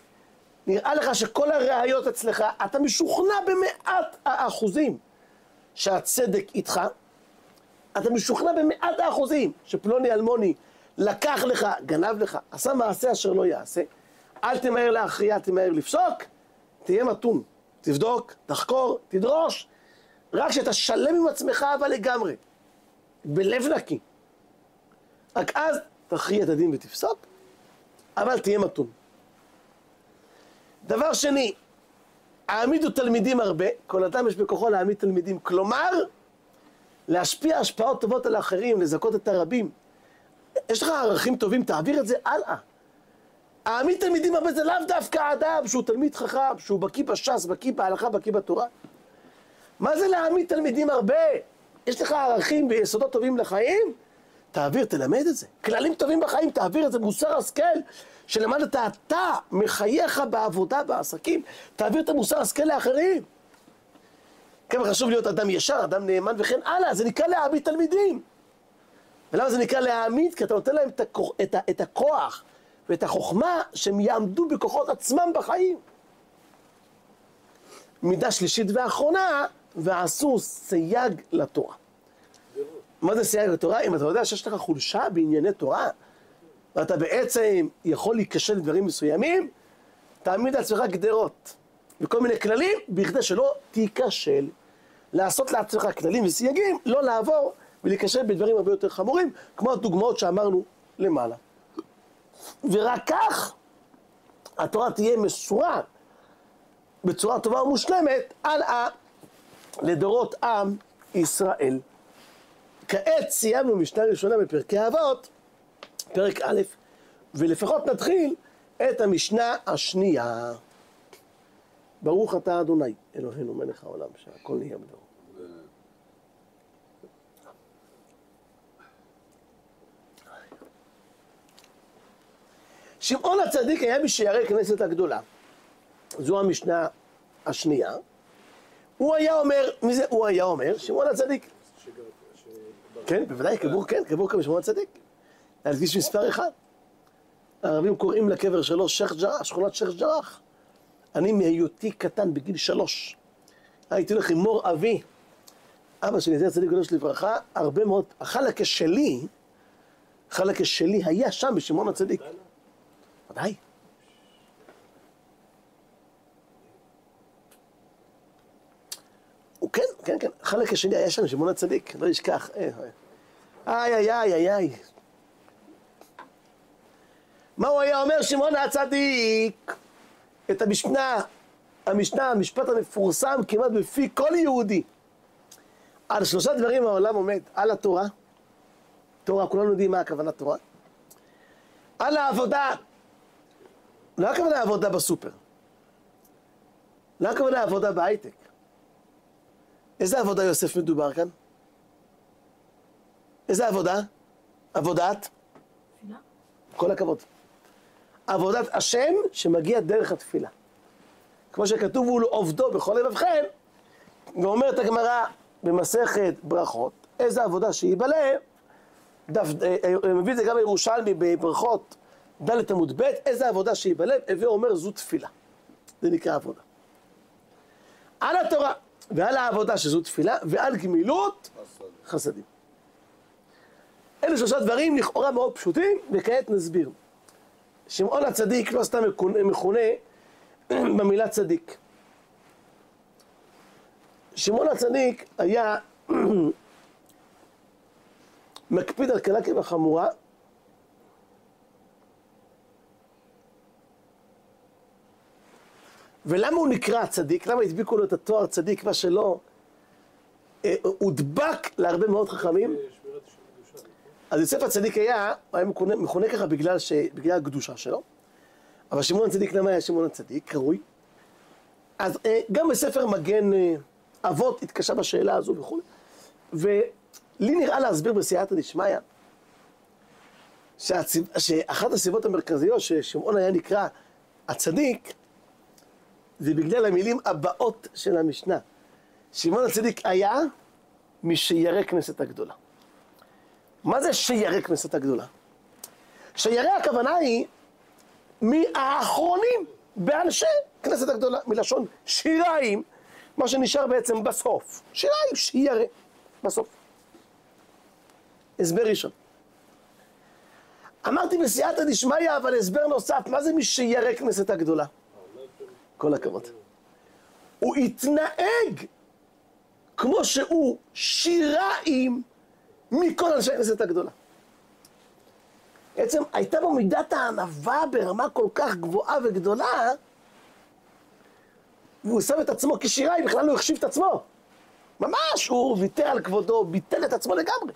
נראה לך שכל הראיות אצלך, אתה משוכנע במאת האחוזים שהצדק איתך, אתה משוכנע במאת האחוזים שפלוני אלמוני לקח לך, גנב לך, עשה מעשה אשר לא יעשה, אל תמהר להכריע, אל תמהר לפסוק, תהיה מתון, תבדוק, תחקור, תדרוש, רק שאתה שלם עם עצמך אבל לגמרי, בלב נקי. רק אז תכריע את הדין ותפסוק, אבל תהיה מתון. דבר שני, העמידו תלמידים הרבה, כל אדם יש בכוחו להעמיד תלמידים, כלומר, להשפיע השפעות טובות על האחרים, לזכות את הרבים. יש לך ערכים טובים, תעביר את זה הלאה. העמיד תלמידים הרבה זה לאו דווקא אדם שהוא תלמיד חכם, שהוא בקיא בש"ס, בקיא בהלכה, בקיא בתורה. מה זה להעמיד תלמידים הרבה? יש לך ערכים ויסודות טובים לחיים? תעביר, תלמד את זה. כללים טובים בחיים, תעביר את זה, מוסר השכל, שלמדת אתה מחייך בעבודה, בעסקים, תעביר את המוסר השכל לאחרים. כמה חשוב להיות אדם ישר, אדם נאמן וכן הלאה, זה נקרא להעמיד תלמידים. ולמה זה נקרא להעמיד? כי אתה נותן להם את הכוח, את, את הכוח ואת החוכמה שהם יעמדו בכוחות עצמם בחיים. מידה שלישית ואחרונה, ועשו סייג לתורה. מה זה סייג לתורה? אם אתה יודע שיש לך חולשה בענייני תורה, ואתה בעצם יכול להיכשל דברים מסוימים, תעמיד לעצמך גדרות וכל מיני כללים, בכדי שלא תיכשל. לעשות לעצמך כללים וסייגים, לא לעבור ולהיכשל בדברים הרבה יותר חמורים, כמו הדוגמאות שאמרנו למעלה. ורק כך התורה תהיה מסורה בצורה טובה ומושלמת על ה... לדורות עם ישראל. כעת סיימנו משנה ראשונה בפרקי אבות, פרק א', ולפחות נתחיל את המשנה השנייה. ברוך אתה אדוני, אלוהינו מלך העולם, שהכל נהיה בדברו. שמעון הצדיק היה משיירי כנסת הגדולה. זו המשנה השנייה. הוא היה אומר, מי זה הוא היה אומר? שמעון הצדיק. כן, בוודאי, קבור, כן, קבור כמו שמעון הצדיק. להדגיש מספר אחד. הערבים קוראים לקבר שלו שייח' ג'ראח, שכונת שייח' ג'ראח. אני מהיותי קטן בגיל שלוש. הייתי הולך עם מור אבי, אבא שלי, זה הצדיק קדוש לברכה, הרבה מאוד, החלקה שלי, החלקה שלי היה שם בשמעון הצדיק. ודאי. הוא כן, כן, כן, החלקה שלי היה שם בשמעון הצדיק, לא ישכח. איי, איי, איי, איי, איי. מה הוא היה אומר שמעון הצדיק? את המשנה, המשנה, המשפט המפורסם כמעט בפי כל יהודי. על שלושה דברים העולם עומד, על התורה, תורה, כולנו יודעים מה הכוונה תורה, על העבודה, לא הכוונה העבודה בסופר, לא הכוונה העבודה בהייטק. איזה עבודה יוסף מדובר כאן? איזה עבודה? עבודת? תפילה. כל הכבוד. עבודת השם שמגיע דרך התפילה. כמו שכתוב, הוא עובדו בכל לבבכם, ואומרת הגמרא במסכת ברכות, איזה עבודה שהיא בלב, דף, מביא את זה גם ירושלמי בברכות ד' עמוד ב', איזה עבודה שהיא בלב, הווה אומר זו תפילה. זה נקרא עבודה. על התורה ועל העבודה שזו תפילה, ועל גמילות חסדים. אלה שלושה דברים לכאורה מאוד פשוטים, וכעת נסביר. שמעון הצדיק לא סתם מכונה במילה צדיק. שמעון הצדיק היה מקפיד על קלה כבחמורה, ולמה הוא נקרא צדיק? למה הדביקו לו את התואר צדיק? מה שלא הודבק להרבה מאוד חכמים. אז יוסף הצדיק היה, הוא היה מכונה, מכונה ככה בגלל, ש, בגלל הקדושה שלו. אבל שמעון הצדיק, למה היה שמעון הצדיק? קרוי. אז גם בספר מגן אבות התקשה בשאלה הזו וכו'. ולי נראה להסביר בסייעתא דשמיא, שאחת הסיבות המרכזיות ששמעון היה נקרא הצדיק, זה בגלל המילים הבאות של המשנה. שמעון הצדיק היה משיירי כנסת הגדולה. מה זה שיירי כנסת הגדולה? שיירי הכוונה היא מהאחרונים באנשי כנסת הגדולה, מלשון שיריים, מה שנשאר בעצם בסוף. שיריים שירא, בסוף. הסבר ראשון. אמרתי בסייעתא דשמיא, אבל הסבר נוסף, מה זה מי שירא כנסת הגדולה? כל הכבוד. הוא התנהג כמו שהוא שיריים מכל אנשי הכנסת הגדולה. בעצם הייתה בו מידת הענווה ברמה כל כך גבוהה וגדולה, והוא שם את עצמו כשיריים, בכלל לא החשיב את עצמו. ממש, הוא ויתר על כבודו, ביטל את עצמו לגמרי.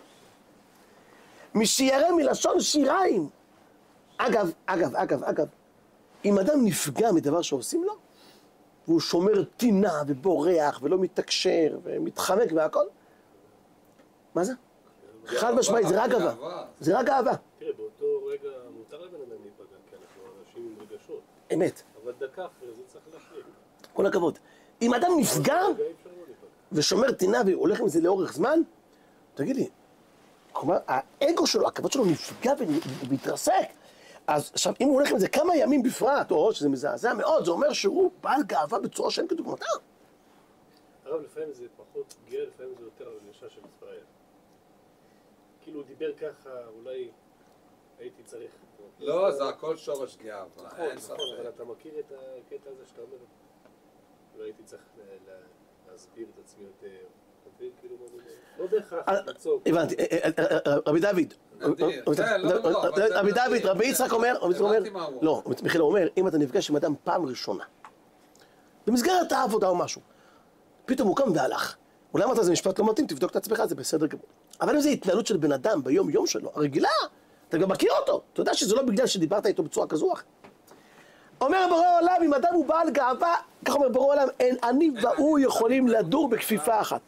משירא מלשון שיריים. אגב, אגב, אגב, אגב, אם אדם נפגע מדבר שעושים לו, והוא שומר טינה ובורח ולא מתקשר ומתחמק והכל, מה זה? חד משמעית, זה רק גאווה. זה רק גאווה. תראה, באותו רגע מותר לבן אדם להיפגע, כי אנחנו אנשים עם רגשות. אמת. אבל דקה אחרי זה צריך להחליט. כל הכבוד. אם אדם נפגע ושומר טינה והולך עם זה לאורך זמן, תגיד לי, כלומר, האגו שלו, הכבוד שלו נפגע ומתרסק. אז עכשיו, אם הוא הולך עם זה כמה ימים בפרט, או שזה מזעזע מאוד, זה אומר שהוא בעל גאווה בצורה שאין כדוגמתה. הרב, לפעמים זה פחות פגיעה, לפעמים זה יותר הרגשה של ישראל. כאילו הוא דיבר ככה, אולי הייתי צריך... לא, זה הכל שורש גאווה. נכון, נכון, אבל אתה מכיר את הקטע הזה שאתה אומר, אולי הייתי צריך להסביר את עצמי יותר, תבין כאילו מה זה... לא בהכרח לצוק. הבנתי, רבי דוד, רבי דוד, רבי יצחק אומר, לא, מיכאל אומר, אם אתה נפגש עם אדם פעם ראשונה, במסגרת העבודה או משהו, פתאום הוא קם והלך. אולי אמרת זה משפט לא מתאים, תבדוק את עצמך, זה בסדר גמור. אבל אם זה התנהלות של בן אדם ביום יום שלו, הרגילה, אתה גם מכיר אותו. אתה יודע שזה לא בגלל שדיברת איתו בצורה כזו. אומר בורא עולם, אם אדם הוא בעל גאווה, כך אומר בורא עולם, אין אני והוא יכולים לדור בכפיפה אחת.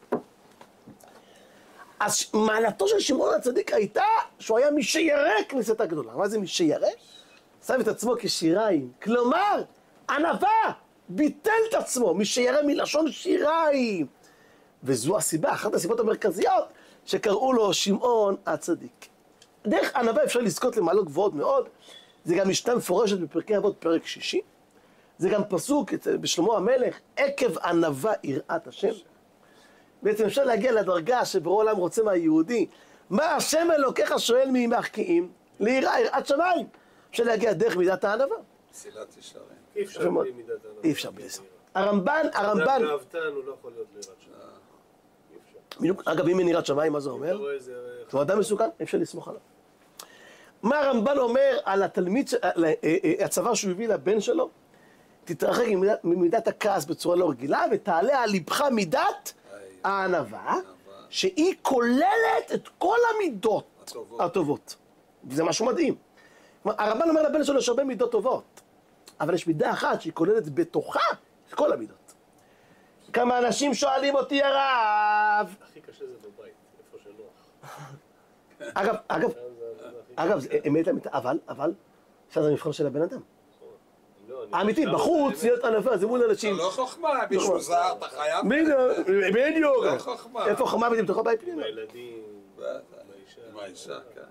אז מעלתו של שמעון הצדיק הייתה שהוא היה מי שירא כנסת הגדולה. מה זה מי שירא? שם את עצמו כשיריים. כלומר, ענווה, ביטל את עצמו, מי שירא מלשון שיריים. וזו הסיבה, אחת הסיבות המרכזיות, שקראו לו שמעון הצדיק. דרך ענווה אפשר לזכות למעלות גבוהות מאוד, זה גם משנה מפורשת בפרקי אבות פרק שישי, זה גם פסוק בשלמה המלך, עקב ענווה יראת השם. בעצם אפשר להגיע לדרגה שבורא עולם רוצה מהיהודי, מה השם אלוקיך שואל מעמך כי אם? ליראה יראת שמיים. אפשר להגיע דרך מידת הענווה. מסילת ישרים. אי אפשר בלי מידת הענווה. אי אפשר בלי זה. הרמב"ן, הרמב"ן... גאוותן הוא לא יכול להיות ליראת שמיים. אגב, אם אין יראת שמיים, מה זה אומר? הוא אדם מסוכן, אפשר לסמוך עליו. מה הרמב"ן אומר על התלמיד, על הצבא שהוא הביא לבן שלו? תתרחק ממידת הכעס בצורה לא רגילה, ותעלה על ליבך מידת הענווה, שהיא כוללת את כל המידות הטובות. וזה משהו מדהים. הרמב"ן אומר לבן שלו יש הרבה מידות טובות, אבל יש מידה אחת שהיא כוללת בתוכה את כל המידות. כמה אנשים שואלים אותי הרב. הכי קשה זה בבית, איפה שנוח. אגב, אגב, אגב, זה אמת אמת, אבל, אבל, עכשיו זה המבחן של הבן אדם. האמיתי, בחוץ, להיות ענווה, זה מול אנשים. לא חוכמה, מישהו זר, אתה חייב. בדיוק. לא חוכמה. איפה חוכמה בדיוק, בתוך הבית פנימה? עם הילדים, עם האישה, כן.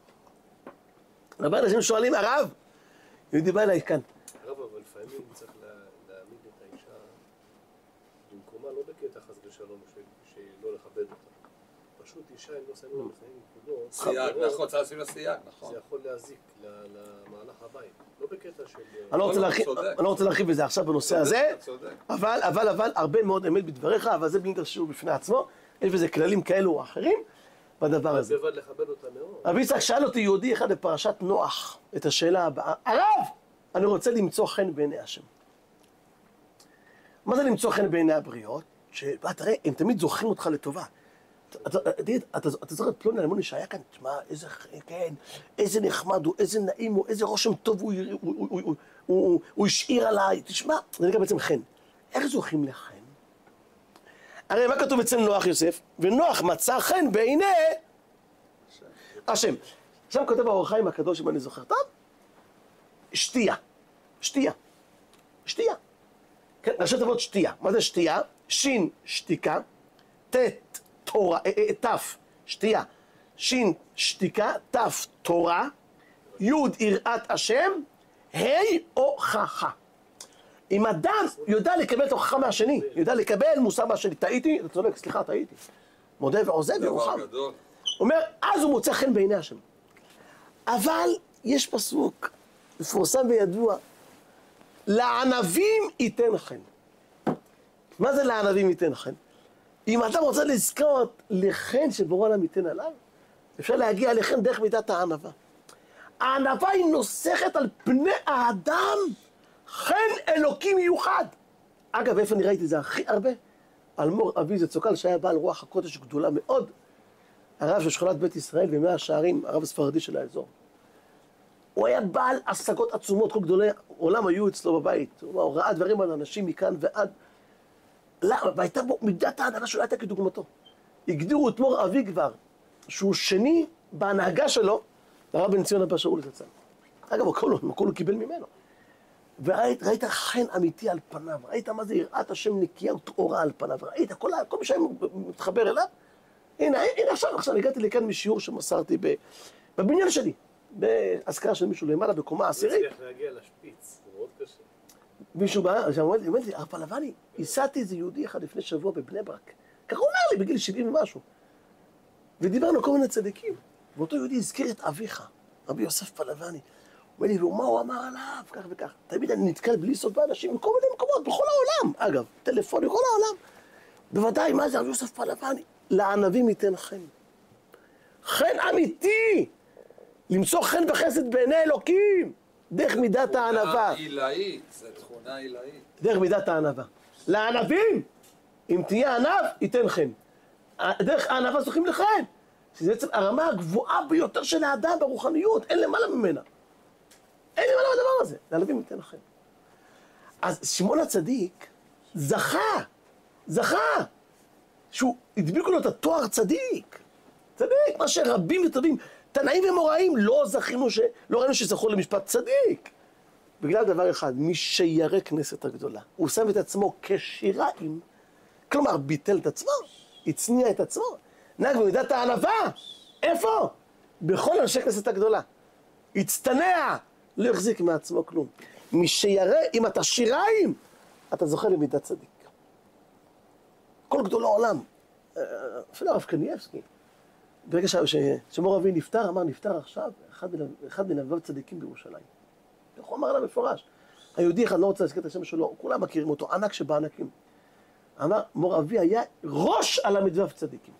הרבה אנשים שואלים, הרב, יהודי בא אליי כאן. הרב, אבל לפעמים צריך להעמיד את האישה במקומה, לא בקטע חס ושלום, שלא לכבד אותה. פשוט אישה, אם לא שמים לה לפעמים נקודות. סייג, נכון, צריך לשים לה סייג, נכון. זה יכול להזיק למהלך הבית. לא בקטע של... אני לא רוצה להרחיב בזה עכשיו בנושא הזה, אבל, אבל, אבל, הרבה מאוד אמת בדבריך, אבל זה בלי שיעור בפני עצמו. יש בזה כללים כאלו או אחרים בדבר הזה. לבד לכבד אותה מאוד. רבי יצחק שאל אותי יהודי אחד בפרשת נוח את השאלה הבאה, הרב, אני רוצה למצוא חן בעיני השם. מה זה למצוא חן בעיני הבריות? שתראה, הם תמיד זוכרים אותך לטובה. אתה זוכר את פלוני אלמוני שהיה כאן, תשמע, איזה, כן, איזה נחמד הוא, איזה נעים הוא, איזה רושם טוב הוא השאיר עליי, תשמע, זה נקרא בעצם חן. איך זוכים לחן? הרי מה כתוב אצל נוח יוסף? ונוח מצא חן בעיני השם. שם כותב האור החיים הקדוש, אם אני זוכר טוב, שתייה, שתייה, שתייה. כן, ראשי תיבות שתייה. מה זה שתייה? שין, שתיקה, תת, תורה, תף, שתייה, שין, שתיקה, תף, תורה, יוד, יראת השם, ה' הוכחה. אם אדם יודע לקבל תוכחה מהשני, יודע לקבל מוסר מהשני, טעיתי, אתה צודק, סליחה, טעיתי. מודה ועוזב וירוחם. הוא אומר, אז הוא מוצא חן בעיני השם. אבל יש פסוק, מפורסם וידוע, לענבים ייתן חן. מה זה לענבים ייתן חן? אם אתה רוצה לזכות לחן שבורא עולם ייתן עליו, אפשר להגיע לחן דרך מידת הענבה. הענבה היא נוסחת על פני האדם חן אלוקי מיוחד. אגב, איפה אני ראיתי את זה הכי הרבה? על מור אבי זצוקל שהיה בעל רוח הקודש גדולה מאוד, הרב של שכונת בית ישראל ומאה השערים, הרב הספרדי של האזור. הוא היה בעל השגות עצומות, כל גדולי עולם היו אצלו בבית. הוא ראה דברים על אנשים מכאן ועד. למה? והייתה בו מידת הענבה שלא הייתה כדוגמתו. הגדירו את מור אבי כבר, שהוא שני בהנהגה שלו, הרב בן ציון אבא שאול זצ"ל. אגב, הכל הוא קיבל ממנו. וראית ראית חן אמיתי על פניו, ראית מה זה יראת השם נקייה וטהורה על פניו, ראית כל, כל מי שהיה מתחבר אליו. הנה, הנה עכשיו, עכשיו הגעתי לכאן משיעור שמסרתי בבניין שלי, בהזכרה של מישהו למעלה בקומה עשירית. הוא הצליח להגיע לשפיץ, זה מאוד קשה. מישהו בא, עכשיו הוא אומר לי, הרב פלבני, הסעתי איזה יהודי אחד לפני שבוע בבני ברק, ככה הוא אומר לי בגיל שבעים ומשהו, ודיברנו כל מיני צדיקים, ואותו יהודי הזכיר את אביך, רבי יוסף פלבני. הוא אומר לי, ומה הוא אמר עליו, כך וכך. תמיד אני נתקל בלי סוד באנשים מכל מיני מקומות, בכל העולם. אגב, טלפון, בכל העולם. בוודאי, מה זה רבי יוסף פלבני? לענבים ייתן חן. חן אמיתי! למצוא חן וחסד בעיני אלוקים, דרך מידת הענבה. תכונה עילאית, זו תכונה עילאית. דרך מידת הענבה. לענבים, אם תהיה ענב, ייתן חן. דרך הענבה זוכים לחן. שזה בעצם הרמה הגבוהה ביותר של האדם ברוחניות, אין למעלה ממנה. אין לי מה למה הדבר הזה, לענבים ייתן לכם. אז שמעון הצדיק זכה, זכה, שהוא הדביקו לו את התואר צדיק. צדיק, מה שרבים וטובים, תנאים ומוראים, לא זכינו, ש... לא ראינו שזכו למשפט צדיק. בגלל דבר אחד, מי שירא כנסת הגדולה, הוא שם את עצמו כשיריים, כלומר, ביטל את עצמו, הצניע את עצמו, נהג במידת הענבה. איפה? בכל אנשי כנסת הגדולה. הצטנע. לא יחזיק מעצמו כלום. מי שירא, אם אתה שיריים, אתה זוכה למידת צדיק. כל גדול העולם, אפילו הרב קניאבסקי, ברגע שמור אבי נפטר, אמר, נפטר עכשיו, אחד מלבב צדיקים בירושלים. הוא אמר לה מפורש. היהודי אחד לא רוצה להזכיר את השם שלו, כולם מכירים אותו, ענק שבענקים. אמר, מור אבי היה ראש על המדבב צדיקים.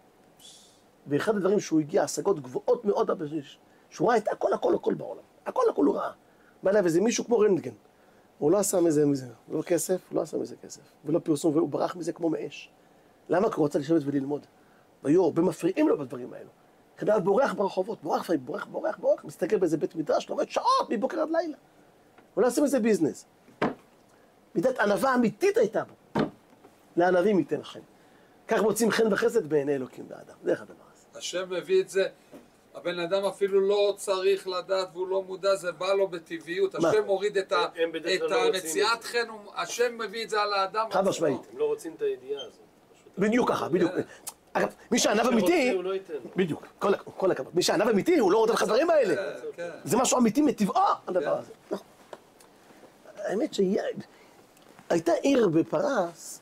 ואחד הדברים שהוא הגיע, השגות גבוהות מאוד, שהוא ראה את הכל, הכל, הכל בעולם. הכל הכל הוא ראה. בא אליו איזה מישהו כמו רנטגן. הוא לא עשה מזה מזה, לא כסף, הוא לא עשה מזה כסף. ולא פרסום, והוא ברח מזה כמו מאש. למה? כי הוא רוצה לשבת וללמוד. והיו הרבה מפריעים לו בדברים האלו. כדאי בורח ברחובות, בורח, בורח, בורח, בורח, מסתכל באיזה בית מדרש, לומד שעות מבוקר עד לילה. הוא לא עושה מזה ביזנס. מידת ענווה אמיתית הייתה בו. לענבים ייתן לכם. כך מוצאים חן וחסד בעיני אלוקים באדם. זה איך הדבר הזה. השם מביא את זה. הבן אדם אפילו לא צריך לדעת והוא לא מודע, זה בא לו בטבעיות. השם מוריד את המציאת חן, השם מביא את זה על האדם. חד משמעית. הם לא רוצים את הידיעה הזאת. בדיוק ככה, בדיוק. אגב, מי שענב אמיתי, בדיוק, כל הכבוד. מי שענב אמיתי, הוא לא רוצה לך דברים האלה. זה משהו אמיתי מטבעו, הדבר הזה. האמת שהייתה עיר בפרס,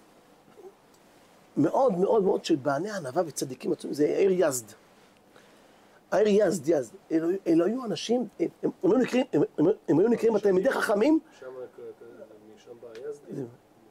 מאוד מאוד מאוד של בעלי ענווה וצדיקים עצומים, זה עיר יזד. העיר יזד, יזד. אלו היו אנשים, הם היו נקראים התלמידי חכמים. שם בא יזד?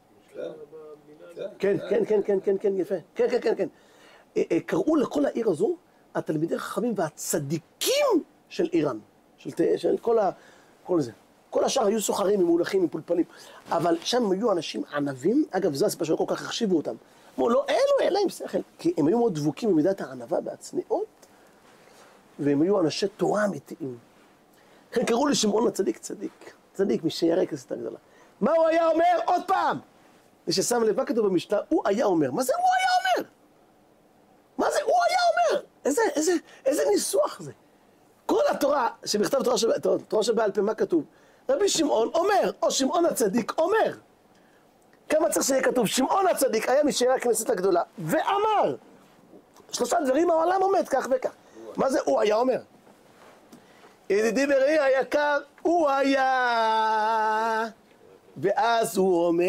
כן, כן, כן, כן, כן, כן, יפה. כן, כן, כן, כן. קראו לכל העיר הזו התלמידי חכמים והצדיקים של איראן. של כל ה... כל זה. כל השאר היו סוחרים, ממולכים, מפולפלים. אבל שם היו אנשים ענבים, אגב, זו הסיבה שלא כל כך החשיבו אותם. אמרו, לא, אלו, אין להם שכל. כי הם היו מאוד דבוקים במידת הענווה והצניעות, והם היו אנשי תורה אמיתיים. לכן קראו לשמעון הצדיק צדיק. צדיק, מי שירא כנסת הגדולה. מה הוא היה אומר? עוד פעם! מי ששם לב, מה כתוב במשנה? הוא היה אומר. מה זה הוא היה אומר? מה זה הוא היה אומר? איזה, איזה, איזה ניסוח זה? כל התורה, שבכתב תורה, שב, תורה שבעל פה, מה כתוב? רבי שמעון אומר, או שמעון הצדיק אומר. כמה צריך שיהיה כתוב? שמעון הצדיק היה מי שירא כנסת הגדולה, ואמר. שלושה דברים העולם עומד כך וכך. מה זה הוא היה אומר? ידידי בראי היקר, הוא היה ואז הוא אומר,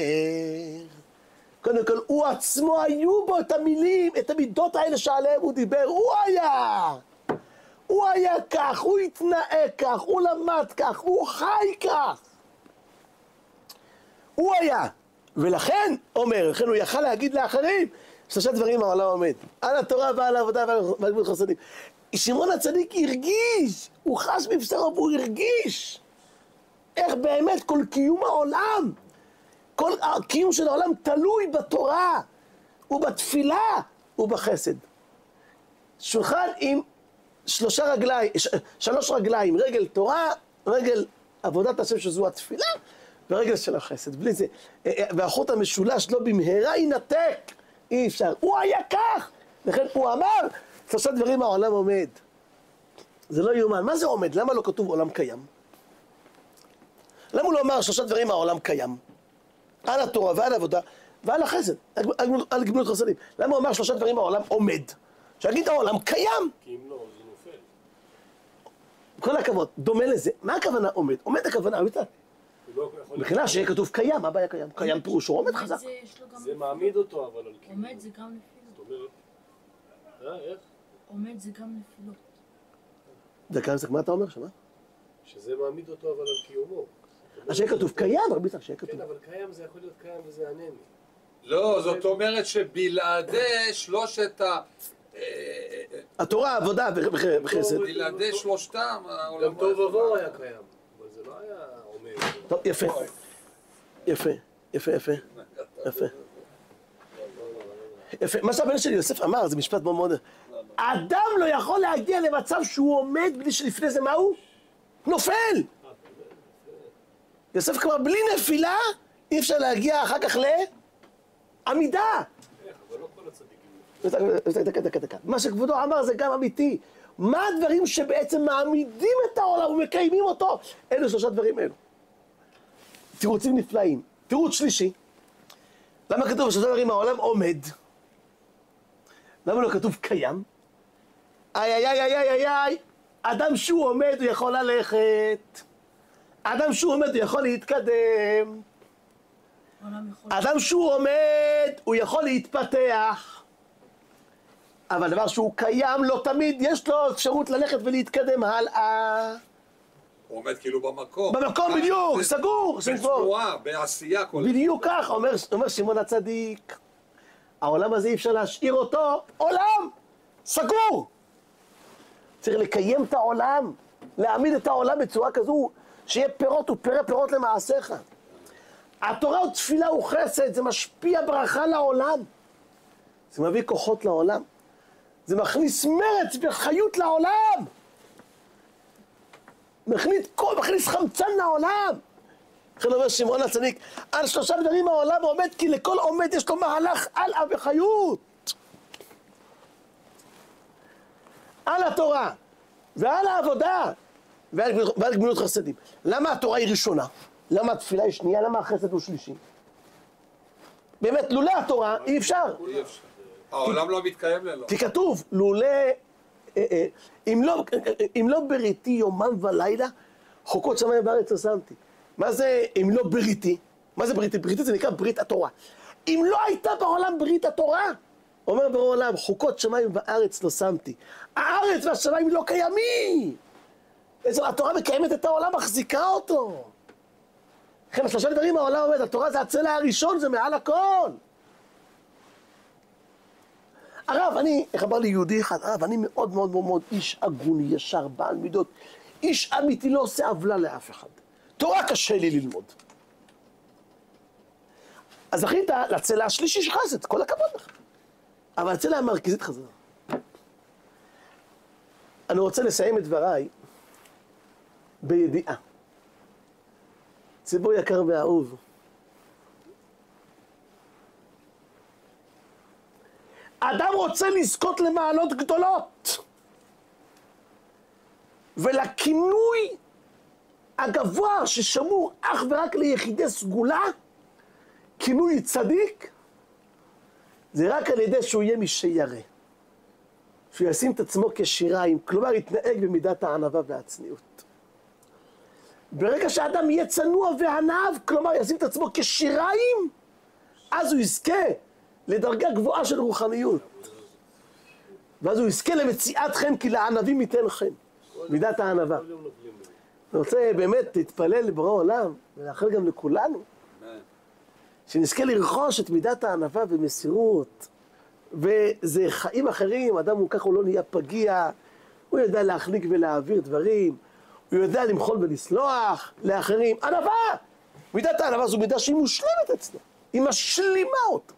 קודם כל, הוא עצמו היו בו את המילים, את המידות האלה שעליהם הוא דיבר, הוא היה. הוא היה כך, הוא התנהג כך, הוא למד כך, הוא חי כך. הוא היה. ולכן, אומר, לכן הוא יכל להגיד לאחרים, שלושה דברים העולם עומד. על התורה ועל העבודה ועל גמילות חסדים. שמעון הצדיק הרגיש, הוא חש מבשרו והוא הרגיש. איך באמת כל קיום העולם, כל הקיום של העולם תלוי בתורה, ובתפילה, ובחסד. שולחן עם שלושה רגליים, שלוש רגליים, רגל תורה, רגל עבודת השם שזו התפילה, ורגל של החסד. בלי זה, והחוט המשולש לא במהרה ינתק, אי אפשר. הוא היה כך, לכן הוא אמר, שלושה דברים העולם עומד. זה לא יאומן. מה זה עומד? למה לא כתוב עולם קיים? למה הוא לא אמר שלושה דברים העולם קיים? על התורה ועל העבודה ועל החסד, על גמילות חסדים. למה הוא אמר שלושה דברים העולם עומד? שיגיד העולם קיים. כי אם לא, זה נופל. כל הכבוד, דומה לזה. מה הכוונה עומד? עומד הכוונה, אמיתה. מבחינה שיהיה כתוב קיים, מה הבעיה קיים? קיים פירוש, הוא עומד חזק. זה מעמיד אותו, אבל על קיום. עומד זה גם נפילות. זאת אומרת, אה, איך? עומד זה גם נפילות. דקה, מה אתה אומר שמה? שזה מעמיד אותו, אבל על קיומו. אז שיהיה כתוב קיים, אמיתה, שיהיה כתוב. כן, אבל קיים זה יכול להיות קיים וזה ענני. לא, זאת אומרת שבלעדי שלושת ה... התורה, העבודה וחסד. בלעדי שלושתם, גם טוב ובוהו היה קיים, אבל זה לא היה עומד. טוב, יפה. יפה, יפה, יפה. יפה. יפה. מה שהבן שלי יוסף אמר, זה משפט מאוד מאוד... האדם לא יכול להגיע למצב שהוא עומד בלי שלפני זה מה הוא? נופל! יוסף כבר בלי נפילה, אי אפשר להגיע אחר כך לעמידה. אבל לא כל הצדיקים. דקה, דקה, דקה. מה שכבודו אמר זה גם אמיתי. מה הדברים שבעצם מעמידים את העולם ומקיימים אותו? אלו שלושה דברים אלו. תירוצים נפלאים. תירוץ שלישי. למה כתוב שלושה דברים העולם עומד? למה לא כתוב קיים? איי איי איי איי איי איי, אדם שהוא עומד הוא יכול ללכת. אדם שהוא עומד הוא יכול להתקדם. אדם שהוא עומד הוא יכול להתפתח. אבל דבר שהוא קיים לא תמיד יש לו אפשרות ללכת ולהתקדם הלאה. הוא עומד כאילו במקום. במקום בדיוק, סגור. בתנועה, בעשייה. בדיוק כך, אומר שמעון הצדיק. העולם הזה אי אפשר להשאיר אותו עולם סגור. צריך לקיים את העולם, להעמיד את העולם בצורה כזו שיהיה פירות ופרא פירות למעשיך. התורה ותפילה הוא חסד, זה משפיע ברכה לעולם. זה מביא כוחות לעולם. זה מכניס מרץ וחיות לעולם. מכניס, מכניס חמצן לעולם. לכן אומר שמעון הצדיק, על שלושה דברים העולם עומד, כי לכל עומד יש לו מהלך הלאה וחיות. על התורה ועל העבודה ועל גמילות חסדים. למה התורה היא ראשונה? למה התפילה היא שנייה? למה החסד הוא שלישי? באמת, לולא התורה אי אפשר. העולם לא מתקיים ללא. כי כתוב, לולא, אם לא בריתי יומם ולילה, חוקות שמיים בארץ לא שמתי. מה זה אם לא בריתי? מה זה בריתי? בריתי זה נקרא ברית התורה. אם לא הייתה בעולם ברית התורה, אומר בעולם, חוקות שמיים בארץ לא שמתי. הארץ והשמיים לא קיימים. התורה מקיימת את העולם, מחזיקה אותו. לכן, שלושה דברים העולם עומד, התורה זה הצלע הראשון, זה מעל הכל. הרב, אני, איך אמר לי יהודי אחד, הרב, אני מאוד מאוד מאוד מאוד איש הגון, ישר, בעל מידות. איש אמיתי לא עושה עוולה לאף אחד. תורה קשה לי ללמוד. אז זכית לצלע השלישי של חסד, כל הכבוד לך. אבל הצלע המרכזית חזרה. אני רוצה לסיים את דבריי בידיעה. ציבור יקר ואהוב. אדם רוצה לזכות למעלות גדולות. ולכינוי הגבוה ששמור אך ורק ליחידי סגולה, כינוי צדיק, זה רק על ידי שהוא יהיה מי שירא. שהוא ישים את עצמו כשיריים, כלומר יתנהג במידת הענווה והצניעות. ברגע שהאדם יהיה צנוע וענב, כלומר ישים את עצמו כשיריים, אז הוא יזכה לדרגה גבוהה של רוחניות. ואז הוא יזכה למציאת חן, כי לענבים ייתן חן. מידת הענבה. אני רוצה באמת להתפלל לבורא עולם, ולאחל גם לכולנו, שנזכה לרכוש את מידת הענבה ומסירות. וזה חיים אחרים, אדם הוא ככה, הוא לא נהיה פגיע, הוא יודע להחליק ולהעביר דברים, הוא יודע למחול ולסלוח לאחרים. ענבה! מידת הענבה זו מידה שהיא מושלמת אצלו, היא משלימה אותו.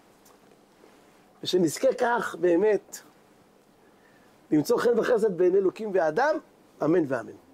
ושנזכה כך באמת למצוא חן וחסד בין אלוקים ואדם, אמן ואמן.